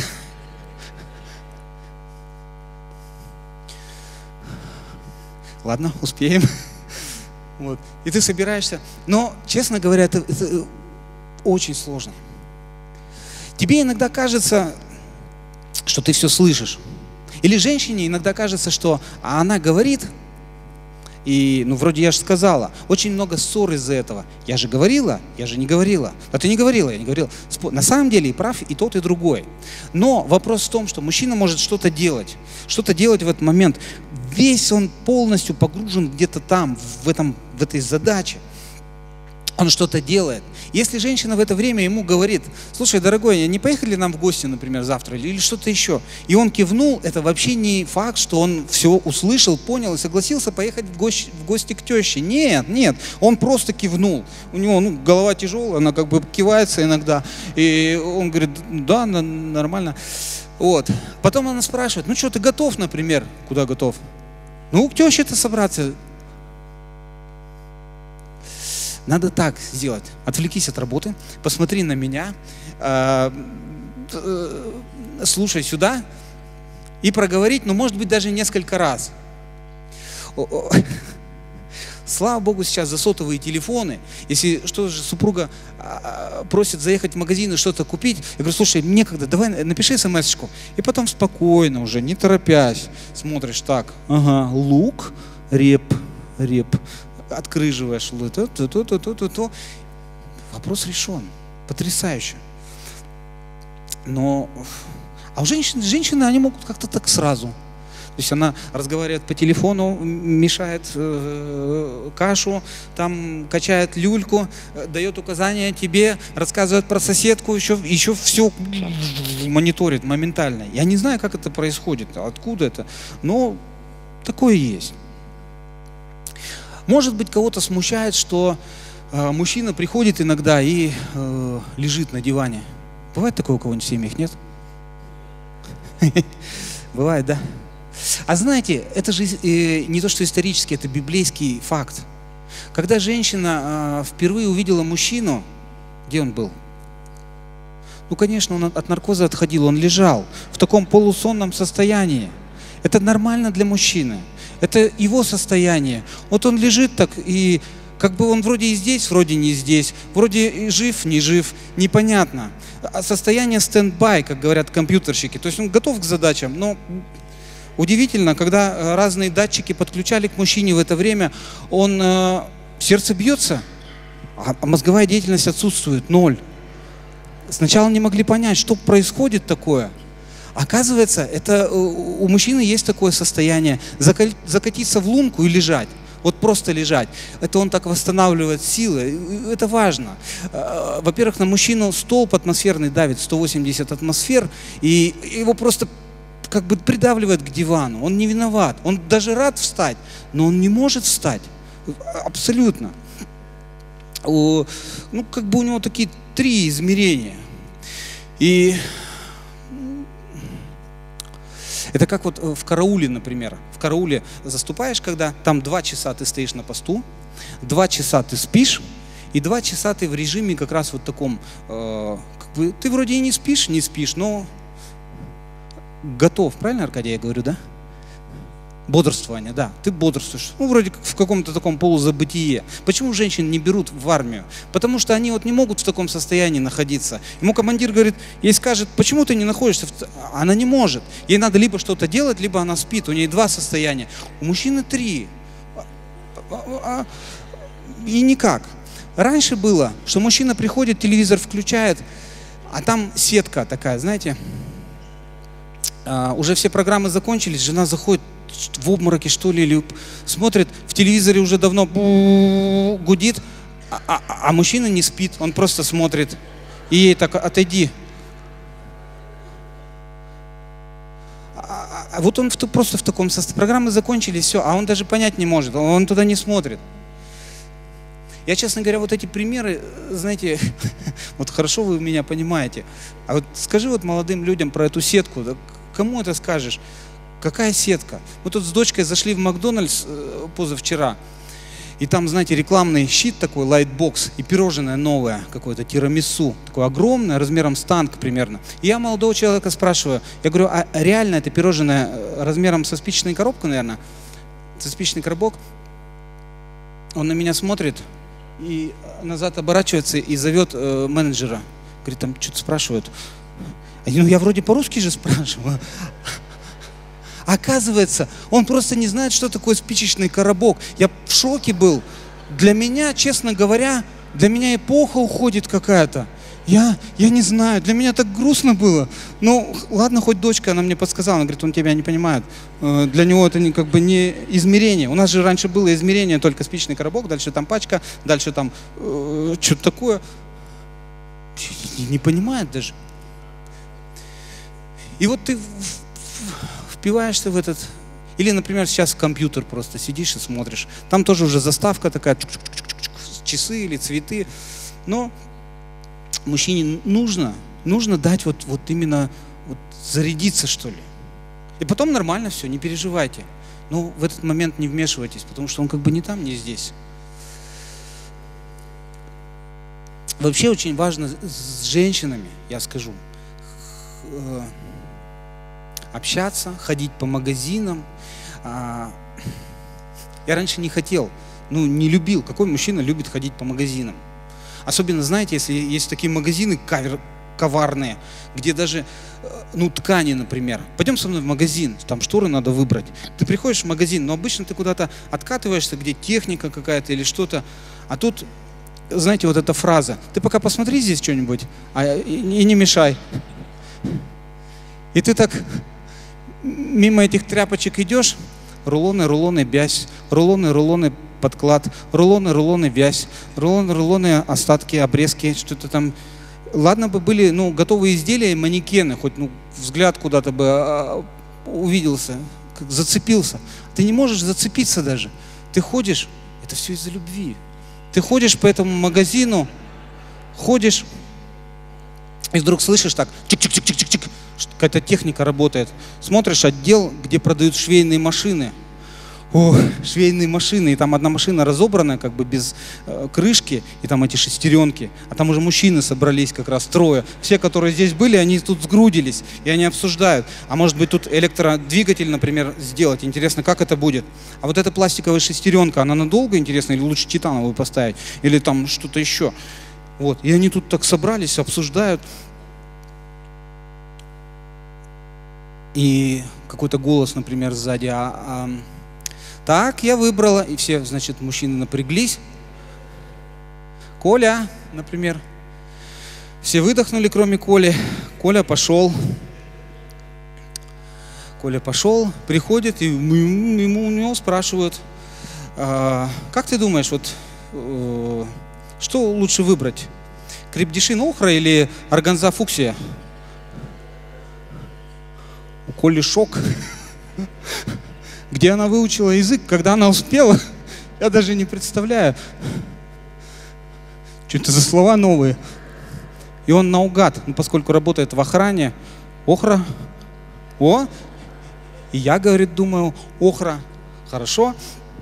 Ладно, успеем. Вот. И ты собираешься. Но, честно говоря, это, это очень сложно. Тебе иногда кажется, что ты все слышишь. Или женщине иногда кажется, что она говорит, и, ну, вроде я же сказала, очень много ссор из-за этого. Я же говорила, я же не говорила. А ты не говорила, я не говорила. На самом деле и прав и тот, и другой. Но вопрос в том, что мужчина может что-то делать, что-то делать в этот момент. Весь он полностью погружен где-то там, в, этом, в этой задаче. Он что-то делает. Если женщина в это время ему говорит, слушай, дорогой, не поехали нам в гости, например, завтра, или что-то еще, и он кивнул, это вообще не факт, что он все услышал, понял и согласился поехать в гости, в гости к теще. Нет, нет, он просто кивнул. У него ну, голова тяжелая, она как бы кивается иногда, и он говорит, да, нормально. Вот. Потом она спрашивает, ну что, ты готов, например? Куда готов? Ну, к теще-то собраться. Надо так сделать. Отвлекись от работы, посмотри на меня, э, э, слушай сюда и проговорить, ну, может быть, даже несколько раз. О, о. Слава Богу, сейчас за сотовые телефоны, если что же супруга э, просит заехать в магазин и что-то купить, я говорю, слушай, некогда, давай напиши смс-очку. И потом спокойно уже, не торопясь, смотришь так, ага, лук, реп, реп. Открыживаешь, то, то, то, то, то, то, то. Вопрос решен. Потрясающе. Но, а у женщин, женщины, они могут как-то так сразу. То есть она разговаривает по телефону, мешает э, кашу, там качает люльку, дает указания тебе, рассказывает про соседку, еще, еще все мониторит моментально. Я не знаю, как это происходит, откуда это, но такое есть. Может быть, кого-то смущает, что э, мужчина приходит иногда и э, лежит на диване. Бывает такое у кого-нибудь в семьях, нет? Бывает, да? А знаете, это же э, не то, что исторически, это библейский факт. Когда женщина э, впервые увидела мужчину, где он был? Ну, конечно, он от наркоза отходил, он лежал в таком полусонном состоянии. Это нормально для мужчины. Это его состояние. Вот он лежит так, и как бы он вроде и здесь, вроде не здесь, вроде и жив, не жив, непонятно. А состояние стендбай, как говорят компьютерщики. То есть он готов к задачам, но удивительно, когда разные датчики подключали к мужчине в это время, он, э, сердце бьется, а мозговая деятельность отсутствует, ноль. Сначала не могли понять, что происходит такое. Оказывается, это у мужчины есть такое состояние, закатиться в лунку и лежать, вот просто лежать. Это он так восстанавливает силы, это важно. Во-первых, на мужчину столб атмосферный давит сто восемьдесят атмосфер, и его просто как бы придавливает к дивану. Он не виноват, он даже рад встать, но он не может встать, абсолютно. Ну, как бы у него такие три измерения. И это как вот в карауле, например. В карауле заступаешь, когда там два часа ты стоишь на посту, два часа ты спишь, и два часа ты в режиме как раз вот таком, э, как бы, ты вроде и не спишь, не спишь, но готов. Правильно, Аркадий, я говорю, да? Бодрствование, да, ты бодрствуешь. Ну, вроде как в каком-то таком полузабытие. Почему женщин не берут в армию? Потому что они вот не могут в таком состоянии находиться. Ему командир говорит, ей скажет, почему ты не находишься? В... Она не может. Ей надо либо что-то делать, либо она спит. У нее два состояния. У мужчины три. И никак. Раньше было, что мужчина приходит, телевизор включает, а там сетка такая, знаете, уже все программы закончились, жена заходит в обмороке, что ли, или смотрит, в телевизоре уже давно гудит, а, а, а мужчина не спит, он просто смотрит. И ей так, отойди. А, а вот он в, просто в таком состоянии. Программы закончились, все, а он даже понять не может, он туда не смотрит. Я, честно говоря, вот эти примеры, знаете, вот хорошо вы меня понимаете. А вот скажи вот молодым людям про эту сетку, да, кому это скажешь? Какая сетка? Мы тут с дочкой зашли в Макдональдс э, позавчера, и там, знаете, рекламный щит такой, лайтбокс, и пирожное новое, какое-то тирамису, такое огромное, размером с танк примерно. И я молодого человека спрашиваю, я говорю, а реально это пирожное размером со спичечной коробку, наверное? Со спичечный коробок? Он на меня смотрит и назад оборачивается и зовет э, менеджера. Говорит, там что-то спрашивают. Ну, я вроде по-русски же спрашиваю. Оказывается, он просто не знает, что такое спичечный коробок. Я в шоке был. Для меня, честно говоря, для меня эпоха уходит какая-то. Я, я не знаю, для меня так грустно было. Ну, ладно, хоть дочка, она мне подсказала, она говорит, он тебя не понимает. Для него это не, как бы не измерение. У нас же раньше было измерение, только спичечный коробок, дальше там пачка, дальше там э, что-то такое. Не понимает даже. И вот ты впиваешься в этот... Или, например, сейчас в компьютер просто сидишь и смотришь. Там тоже уже заставка такая, часы или цветы. Но мужчине нужно, нужно дать вот, вот именно вот зарядиться, что ли. И потом нормально все, не переживайте. Но в этот момент не вмешивайтесь, потому что он как бы не там, не здесь. Вообще очень важно с женщинами, я скажу, общаться, ходить по магазинам. Я раньше не хотел, ну не любил. Какой мужчина любит ходить по магазинам? Особенно, знаете, если есть такие магазины коварные, где даже, ну, ткани, например. Пойдем со мной в магазин, там шторы надо выбрать. Ты приходишь в магазин, но обычно ты куда-то откатываешься, где техника какая-то или что-то. А тут, знаете, вот эта фраза: ты пока посмотри здесь что-нибудь, а, и, и не мешай. И ты так мимо этих тряпочек идешь, рулоны, рулоны, бязь, рулоны, рулоны, подклад, рулоны, рулоны, вязь, рулоны, рулоны, остатки, обрезки, что-то там. Ладно бы были, ну, готовые изделия, манекены, хоть, ну, взгляд куда-то бы а, увиделся, как зацепился. Ты не можешь зацепиться даже. Ты ходишь, это все из-за любви. Ты ходишь по этому магазину, ходишь, и вдруг слышишь так, чик-чик-чик-чик-чик, какая-то техника работает. Смотришь отдел, где продают швейные машины. О, швейные машины, и там одна машина разобранная, как бы без э, крышки, и там эти шестеренки, а там уже мужчины собрались как раз трое. Все, которые здесь были, они тут сгрудились, и они обсуждают, а может быть тут электродвигатель, например, сделать, интересно, как это будет. А вот эта пластиковая шестеренка, она надолго, интересно, или лучше титановую поставить, или там что-то еще. Вот, и они тут так собрались, обсуждают. И какой-то голос, например, сзади, а, а, так, я выбрала, и все, значит, мужчины напряглись. Коля, например, все выдохнули, кроме Коли. Коля пошел. Коля пошел, приходит, и ему у него спрашивают: а, как ты думаешь, вот э, что лучше выбрать? Крепдешин охра или органза фуксия? У Коли шок. Где она выучила язык, когда она успела, я даже не представляю. Что это за слова новые? И он наугад, ну, поскольку работает в охране, охра, о, и я, говорит, думаю, охра, хорошо.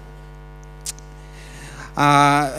А...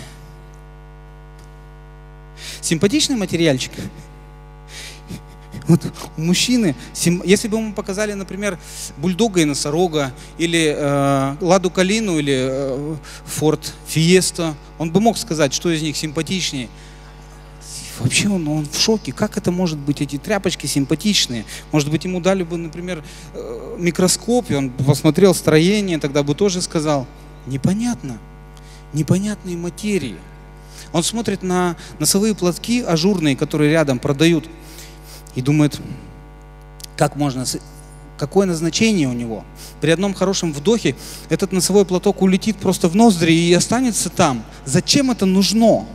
Симпатичный материальчик. Вот у мужчины, если бы ему показали, например, бульдога и носорога, или э, ладу калину, или э, форд фиеста, он бы мог сказать, что из них симпатичнее. Вообще он, он в шоке. Как это может быть, эти тряпочки симпатичные? Может быть, ему дали бы, например, э, микроскоп, и он посмотрел строение, тогда бы тоже сказал. Непонятно. Непонятные материи. Он смотрит на носовые платки ажурные, которые рядом продают, и думает, как можно, какое назначение у него. При одном хорошем вдохе этот носовой платок улетит просто в ноздри и останется там. Зачем это нужно?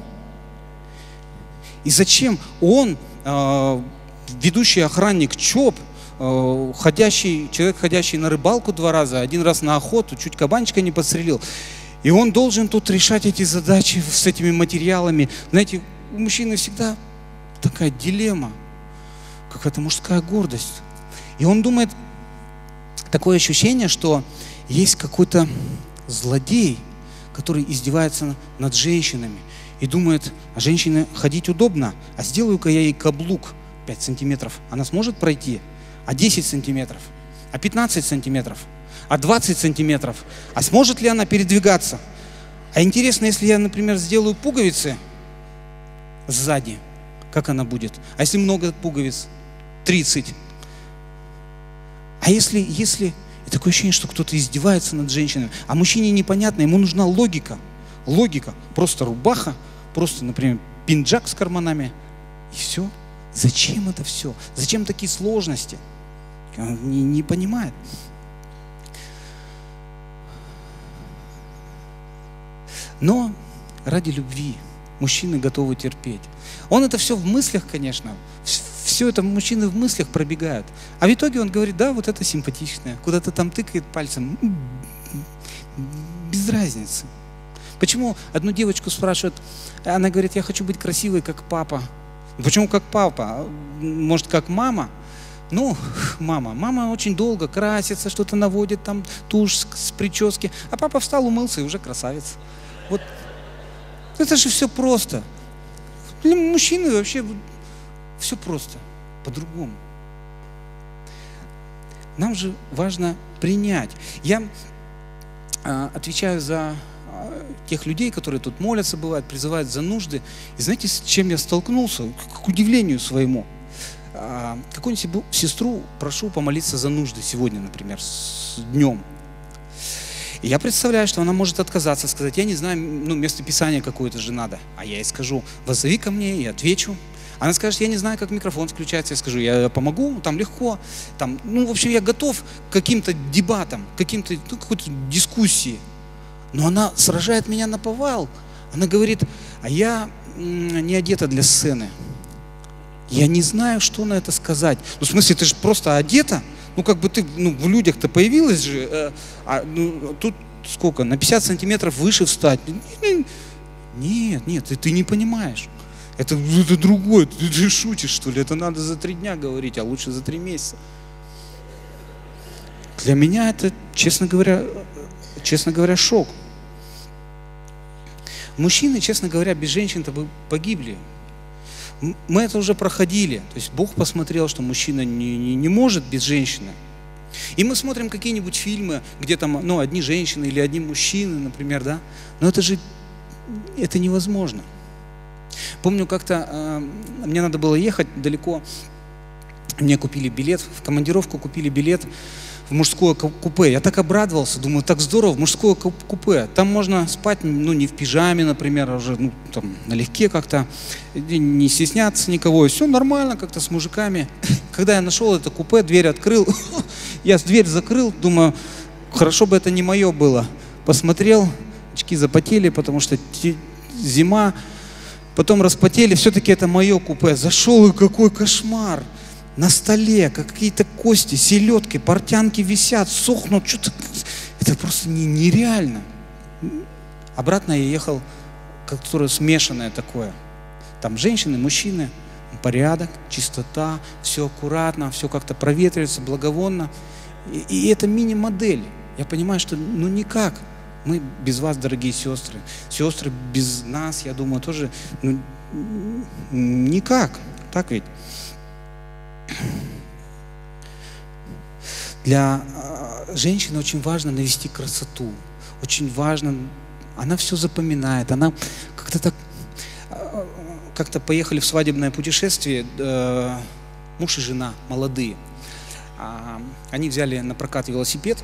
И зачем он, э, ведущий охранник ЧОП, э, ходящий, человек, ходящий на рыбалку два раза, один раз на охоту, чуть кабанчика не подстрелил, и он должен тут решать эти задачи с этими материалами. Знаете, у мужчины всегда такая дилемма, какая-то мужская гордость. И он думает, такое ощущение, что есть какой-то злодей, который издевается над женщинами и думает, а женщине ходить удобно, а сделаю-ка я ей каблук пять сантиметров, она сможет пройти, а десять сантиметров, а пятнадцать сантиметров, а двадцать сантиметров, а сможет ли она передвигаться? А интересно, если я, например, сделаю пуговицы сзади, как она будет? А если много пуговиц? тридцать. А если, если... И такое ощущение, что кто-то издевается над женщинами, а мужчине непонятно, ему нужна логика. Логика. Просто рубаха, просто, например, пинджак с карманами, и все. Зачем это все? Зачем такие сложности? Он не, не понимает. Но ради любви мужчины готовы терпеть. Он это все в мыслях, конечно. Все это мужчины в мыслях пробегают. А в итоге он говорит, да, вот это симпатичное. Куда-то там тыкает пальцем. Без разницы. Почему одну девочку спрашивают, она говорит, я хочу быть красивой, как папа. Почему как папа? Может, как мама? Ну, мама. Мама очень долго красится, что-то наводит, там тушь с, с прически. А папа встал, умылся и уже красавец. Вот. Это же все просто. Для мужчины вообще все просто, по-другому. Нам же важно принять. Я э, отвечаю за э, тех людей, которые тут молятся, бывает, призывают за нужды. И знаете, с чем я столкнулся? К, к удивлению своему. Э, какую-нибудь сестру прошу помолиться за нужды сегодня, например, с днем. И я представляю, что она может отказаться, сказать, я не знаю, ну, местописание какое-то же надо. А я ей скажу, воззови ко мне, я отвечу. Она скажет, я не знаю, как микрофон включается. Я скажу, я помогу, там легко. Там, ну, в общем, я готов к каким-то дебатам, к каким-то, ну, какой-то дискуссии. Но она сражает меня на повал. Она говорит, а я не одета для сцены. Я не знаю, что на это сказать. Ну, в смысле, ты же просто одета. Ну, как бы ты, ну, в людях-то появилась же, э, а ну, тут сколько, на пятьдесят сантиметров выше встать? Нет, нет, ты, ты не понимаешь. Это, это другое, ты, ты шутишь, что ли? Это надо за три дня говорить, а лучше за три месяца. Для меня это, честно говоря, честно говоря, шок. Мужчины, честно говоря, без женщин-то бы погибли. Мы это уже проходили. То есть Бог посмотрел, что мужчина не, не, не может без женщины. И мы смотрим какие-нибудь фильмы, где там, ну, одни женщины или одни мужчины, например, да. Но это же, это невозможно. Помню, как-то э, мне надо было ехать далеко. Мне купили билет, в командировку купили билет в мужское купе. Я так обрадовался, думаю, так здорово, в мужское купе. Там можно спать, ну, не в пижаме, например, а уже, ну, там, налегке как-то, не стесняться никого, и все нормально как-то с мужиками. Когда я нашел это купе, дверь открыл, я дверь закрыл, думаю, хорошо бы это не мое было. Посмотрел, очки запотели, потому что зима, потом распотели, все-таки это мое купе. Зашел, и какой кошмар! На столе какие-то кости, селедки, портянки висят, сохнут, что-то. Это просто не, нереально. Обратно я ехал, которое смешанное такое. Там женщины, мужчины, порядок, чистота, все аккуратно, все как-то проветривается, благовонно. И, и это мини-модель. Я понимаю, что ну никак. Мы без вас, дорогие сестры. Сестры без нас, я думаю, тоже ну, никак. Так ведь? Для женщины очень важно навести красоту. Очень важно, она все запоминает, она как-то так, как-то поехали в свадебное путешествие, муж и жена, молодые. Они взяли на прокат велосипед,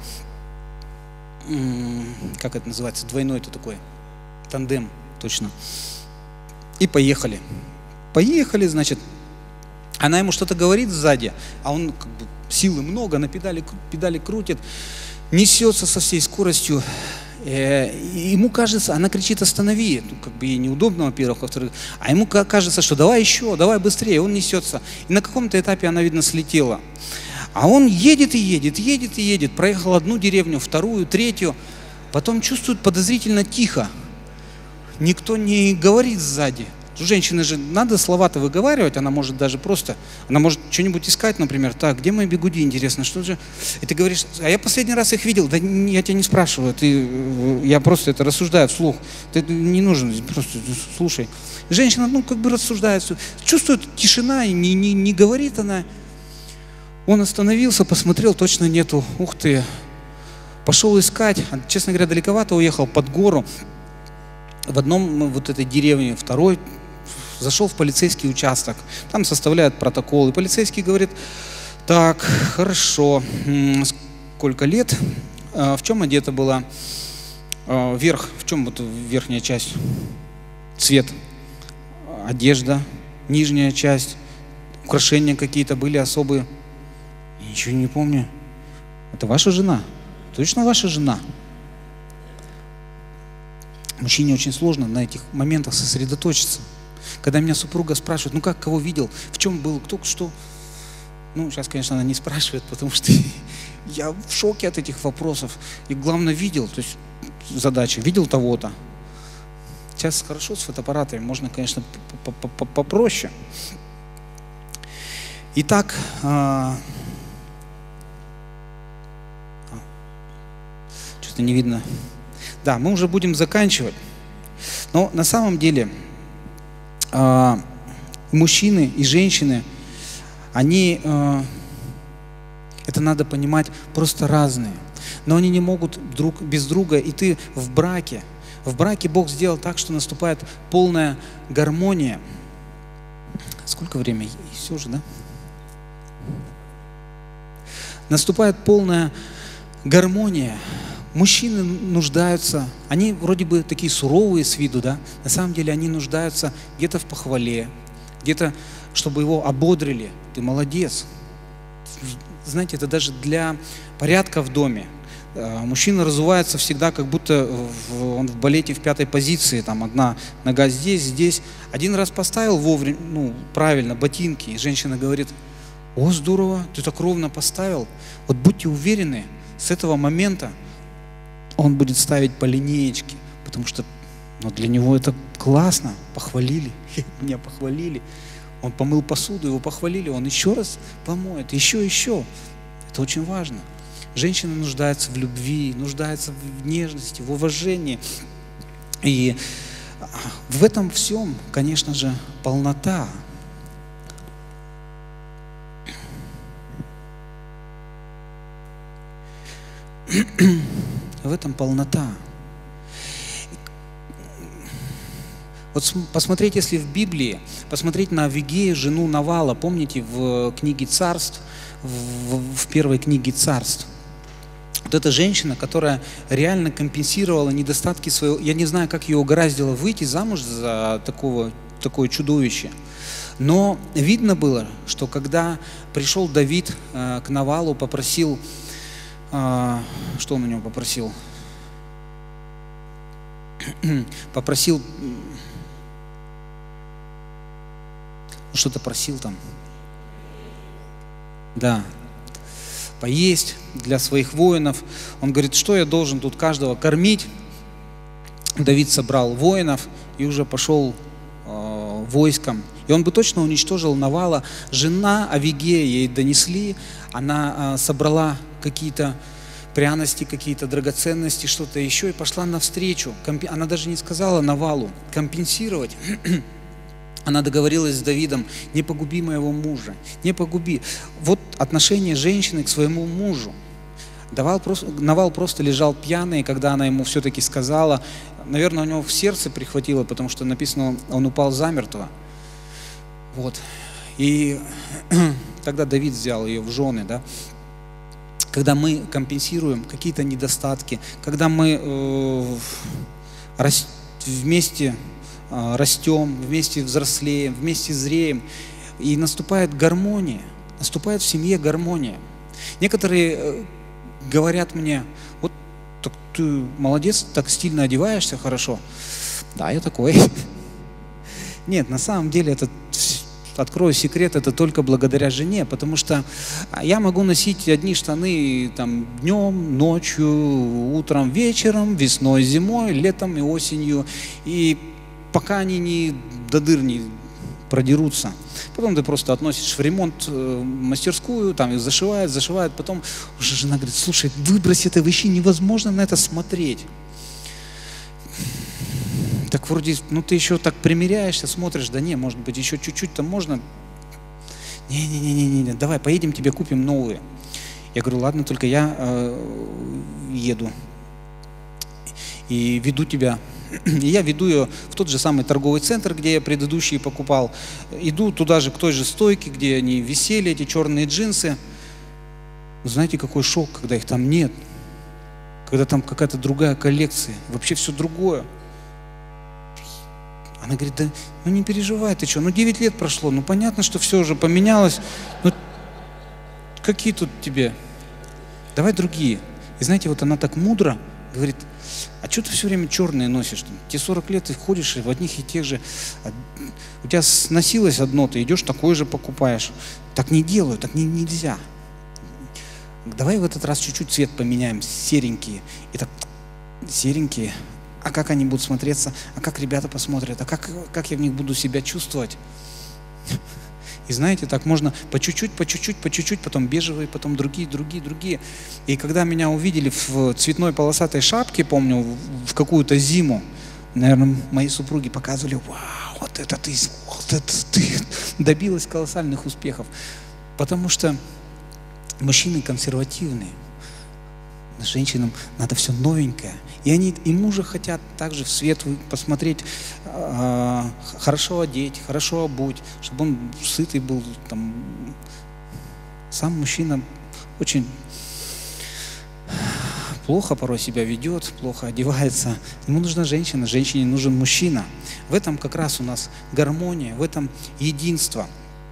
как это называется, двойной это такой, тандем, точно. И поехали. Поехали, значит, она ему что-то говорит сзади, а он как бы силы много, на педали, педали крутит, несется со всей скоростью. И ему кажется, она кричит: останови, ну, как бы ей неудобно, во-первых, во-вторых, а ему кажется, что давай еще, давай быстрее, он несется. И на каком-то этапе она, видно, слетела. А он едет и едет, едет и едет, проехал одну деревню, вторую, третью, потом чувствует подозрительно тихо. Никто не говорит сзади. Женщине же надо слова-то выговаривать, она может даже просто, она может что-нибудь искать, например, так, где мои бигуди, интересно, что же? И ты говоришь: а я последний раз их видел. Да я тебя не спрашиваю, ты, я просто это рассуждаю вслух, ты не нужен, просто слушай. Женщина, ну, как бы рассуждает, чувствует тишина, и не, не, не говорит она. Он остановился, посмотрел, точно нету, ух ты, пошел искать, честно говоря, далековато уехал, под гору. В одном вот этой деревне, второй зашел в полицейский участок, там составляют протокол, и полицейский говорит: так, хорошо, сколько лет, в чем одета была, верх, в чем вот верхняя часть, цвет, одежда, нижняя часть, украшения какие-то были особые, ничего не помню. Это ваша жена? Точно ваша жена? Мужчине очень сложно на этих моментах сосредоточиться. Когда меня супруга спрашивает: ну как, кого видел, в чем был, кто, что. Ну, сейчас, конечно, она не спрашивает, потому что я в шоке от этих вопросов. И главное, видел, то есть задача, видел того-то. Сейчас хорошо с фотоаппаратами, можно, конечно, попроще. Итак, что-то не видно. Да, мы уже будем заканчивать. Но на самом деле э, мужчины и женщины, они, э, это надо понимать, просто разные. Но они не могут друг без друга. И ты в браке, в браке Бог сделал так, что наступает полная гармония. Сколько времени? Все же, да? Наступает полная гармония. Мужчины нуждаются, они вроде бы такие суровые с виду, да, на самом деле они нуждаются где-то в похвале, где-то, чтобы его ободрили. Ты молодец. Знаете, это даже для порядка в доме. Мужчина разувается всегда, как будто он в балете в пятой позиции, там одна нога здесь, здесь. Один раз поставил вовремя, ну, правильно, ботинки, и женщина говорит: о, здорово, ты так ровно поставил. Вот будьте уверены, с этого момента он будет ставить по линеечке, потому что, ну, для него это классно, похвалили, меня похвалили. Он помыл посуду, его похвалили, он еще раз помоет, еще, еще. Это очень важно. Женщина нуждается в любви, нуждается в нежности, в уважении. И в этом всем, конечно же, полнота. В этом полнота. Вот посмотреть, если в Библии, посмотреть на Авигею, жену Навала, помните, в книге Царств, в, в первой книге Царств. Вот эта женщина, которая реально компенсировала недостатки своего, я не знаю, как ее угораздило выйти замуж за такого, такое чудовище. Но видно было, что когда пришел Давид э, к Навалу, попросил, что он у него попросил? Попросил, что-то просил там. Да. Поесть для своих воинов. Он говорит: что я должен тут каждого кормить? Давид собрал воинов и уже пошел э, войском. И он бы точно уничтожил Навала. Жена Авигея, ей донесли, она э, собрала какие-то пряности, какие-то драгоценности, что-то еще, и пошла навстречу. Она даже не сказала Навалу компенсировать Она договорилась с Давидом: не погуби моего мужа, не погуби. Вот отношение женщины к своему мужу. Навал просто, Навал просто лежал пьяный, и когда она ему все-таки сказала, наверное, у него в сердце прихватило, потому что написано, он упал замертво. Вот. И тогда Давид взял ее в жены, да. Когда мы компенсируем какие-то недостатки, когда мы э, рас, вместе э, растем, вместе взрослеем, вместе зреем, и наступает гармония, наступает в семье гармония. Некоторые э, говорят мне: вот так ты молодец, так стильно одеваешься, хорошо. Да, я такой. Нет, на самом деле это... Открою секрет, это только благодаря жене, потому что я могу носить одни штаны там днем, ночью, утром, вечером, весной, зимой, летом и осенью, и пока они не до дыр не продерутся. Потом ты просто относишь в ремонт мастерскую, там их зашивают, зашивают, потом уже жена говорит: слушай, выбрось это, вообще невозможно на это смотреть. Так вроде, ну ты еще так примеряешься, смотришь, да не, может быть, еще чуть-чуть там можно. Не-не-не-не, давай, поедем, тебе купим новые. Я говорю: ладно, только я э, еду и веду тебя. И я веду ее в тот же самый торговый центр, где я предыдущие покупал. Иду туда же, к той же стойке, где они висели, эти черные джинсы. Знаете, какой шок, когда их там нет. Когда там какая-то другая коллекция, вообще все другое. Она говорит: да ну не переживай, ты что, ну девять лет прошло, ну понятно, что все уже поменялось, ну какие тут тебе, давай другие. И знаете, вот она так мудро говорит: а что ты все время черные носишь? Тебе сорок лет, ты ходишь и в одних и тех же, у тебя сносилось одно, ты идешь такое же покупаешь. Так не делаю, так не, нельзя. Давай в этот раз чуть-чуть цвет поменяем, серенькие. И так серенькие. А как они будут смотреться, а как ребята посмотрят, а как, как я в них буду себя чувствовать. И знаете, так можно по чуть-чуть, по чуть-чуть, по чуть-чуть, потом бежевые, потом другие, другие, другие. И когда меня увидели в цветной полосатой шапке, помню, в какую-то зиму, наверное, мои супруги показывали: вау, вот это ты, вот это ты добилась колоссальных успехов. Потому что мужчины консервативные. Женщинам надо все новенькое. И они и мужа хотят также в свет посмотреть, э, хорошо одеть, хорошо обуть, чтобы он сытый был. Там. Сам мужчина очень плохо порой себя ведет, плохо одевается. Ему нужна женщина, женщине нужен мужчина. В этом как раз у нас гармония, в этом единство.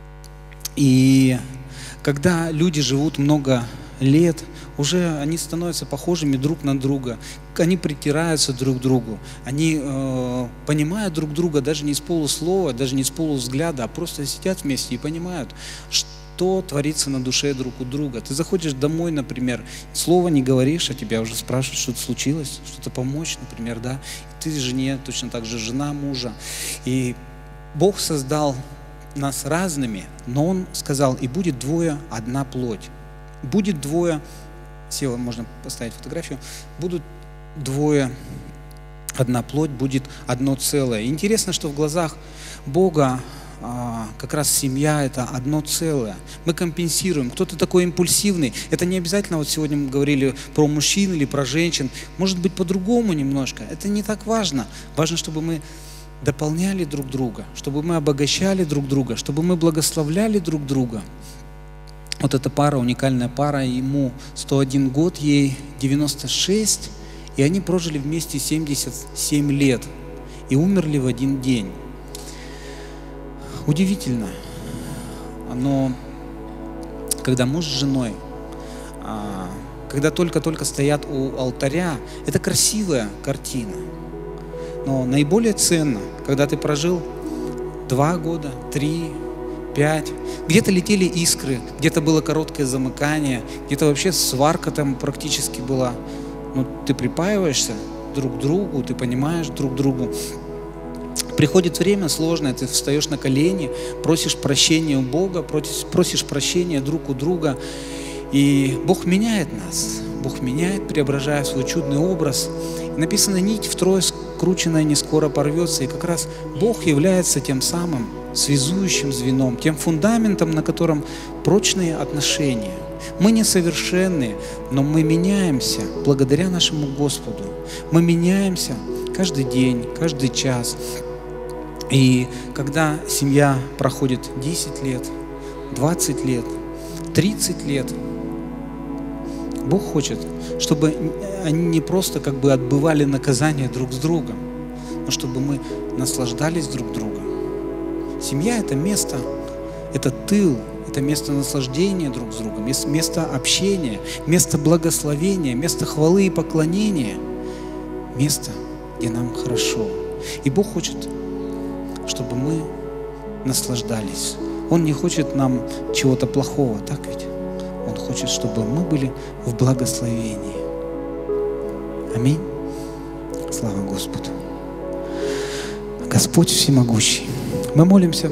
И когда люди живут много лет, уже они становятся похожими друг на друга, они притираются друг к другу, они э, понимают друг друга даже не с полуслова, даже не с полувзгляда, а просто сидят вместе и понимают, что творится на душе друг у друга. Ты заходишь домой, например, слова не говоришь, а тебя уже спрашивают, что-то случилось, что-то помочь, например, да. И ты жене, точно так же жена мужа. И Бог создал нас разными, но Он сказал: и будет двое, одна плоть. Будет двое, Сева, можно поставить фотографию, будут двое, одна плоть, будет одно целое. И интересно, что в глазах Бога а, как раз семья – это одно целое. Мы компенсируем. Кто-то такой импульсивный. Это не обязательно, вот сегодня мы говорили про мужчин или про женщин. Может быть, по-другому немножко. Это не так важно. Важно, чтобы мы дополняли друг друга, чтобы мы обогащали друг друга, чтобы мы благословляли друг друга. Вот эта пара, уникальная пара, ему сто один год, ей девяносто шесть, и они прожили вместе семьдесят семь лет и умерли в один день. Удивительно, но когда муж с женой, когда только-только стоят у алтаря, это красивая картина, но наиболее ценно, когда ты прожил два года, три, пять, где-то летели искры, где-то было короткое замыкание, где-то вообще сварка там практически была. Ну, ты припаиваешься друг к другу, ты понимаешь друг другу. Приходит время сложное, ты встаешь на колени, просишь прощения у Бога, просишь, просишь прощения друг у друга, и Бог меняет нас. Бог меняет, преображая свой чудный образ. И написано: нить втрое скрученное не скоро порвется. И как раз Бог является тем самым связующим звеном, тем фундаментом, на котором прочные отношения. Мы несовершенны, но мы меняемся благодаря нашему Господу. Мы меняемся каждый день, каждый час. И когда семья проходит десять лет, двадцать лет, тридцать лет, Бог хочет, чтобы они не просто как бы отбывали наказание друг с другом, но чтобы мы наслаждались друг другом. Семья – это место, это тыл, это место наслаждения друг с другом, место общения, место благословения, место хвалы и поклонения, место, где нам хорошо. И Бог хочет, чтобы мы наслаждались. Он не хочет нам чего-то плохого, так ведь? Он хочет, чтобы мы были в благословении. Аминь. Слава Господу. Господь всемогущий, мы молимся,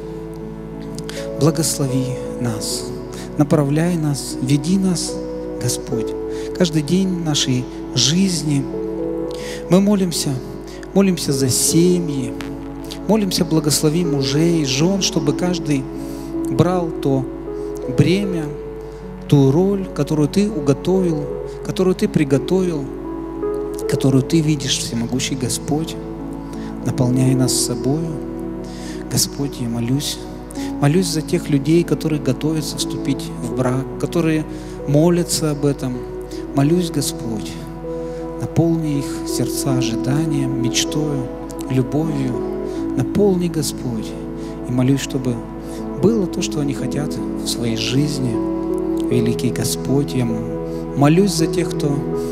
благослови нас, направляй нас, веди нас, Господь, каждый день нашей жизни. Мы молимся, молимся за семьи, молимся, благослови мужей, жен, чтобы каждый брал то бремя, ту роль, которую Ты уготовил, которую Ты приготовил, которую Ты видишь, всемогущий Господь. Наполняй нас собою. Господь, я молюсь. Молюсь за тех людей, которые готовятся вступить в брак, которые молятся об этом. Молюсь, Господь, наполни их сердца ожиданием, мечтою, любовью. Наполни, Господь. И молюсь, чтобы было то, что они хотят в своей жизни. Великий Господь, я молюсь за тех, кто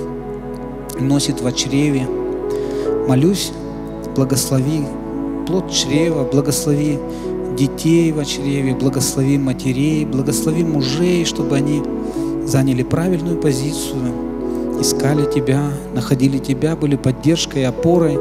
носит во чреве. Молюсь, благослови плод чрева, благослови детей во чреве, благослови матерей, благослови мужей, чтобы они заняли правильную позицию, искали Тебя, находили Тебя, были поддержкой и опорой.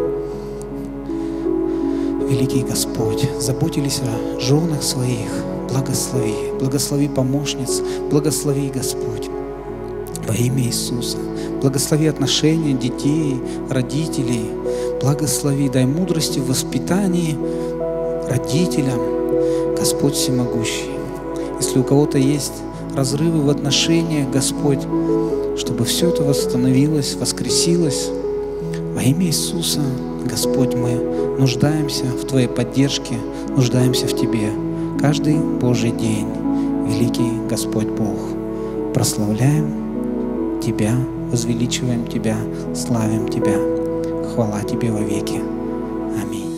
Великий Господь, заботились о женах своих, благослови, благослови помощниц, благослови, Господь, во имя Иисуса. Благослови отношения детей, родителей, благослови, дай мудрости в воспитании родителям, Господь всемогущий. Если у кого-то есть разрывы в отношениях, Господь, чтобы все это восстановилось, воскресилось, во имя Иисуса, Господь, мы нуждаемся в Твоей поддержке, нуждаемся в Тебе каждый Божий день. Великий Господь Бог, прославляем Тебя, возвеличиваем Тебя, славим Тебя. Хвала Тебе вовеки. Аминь.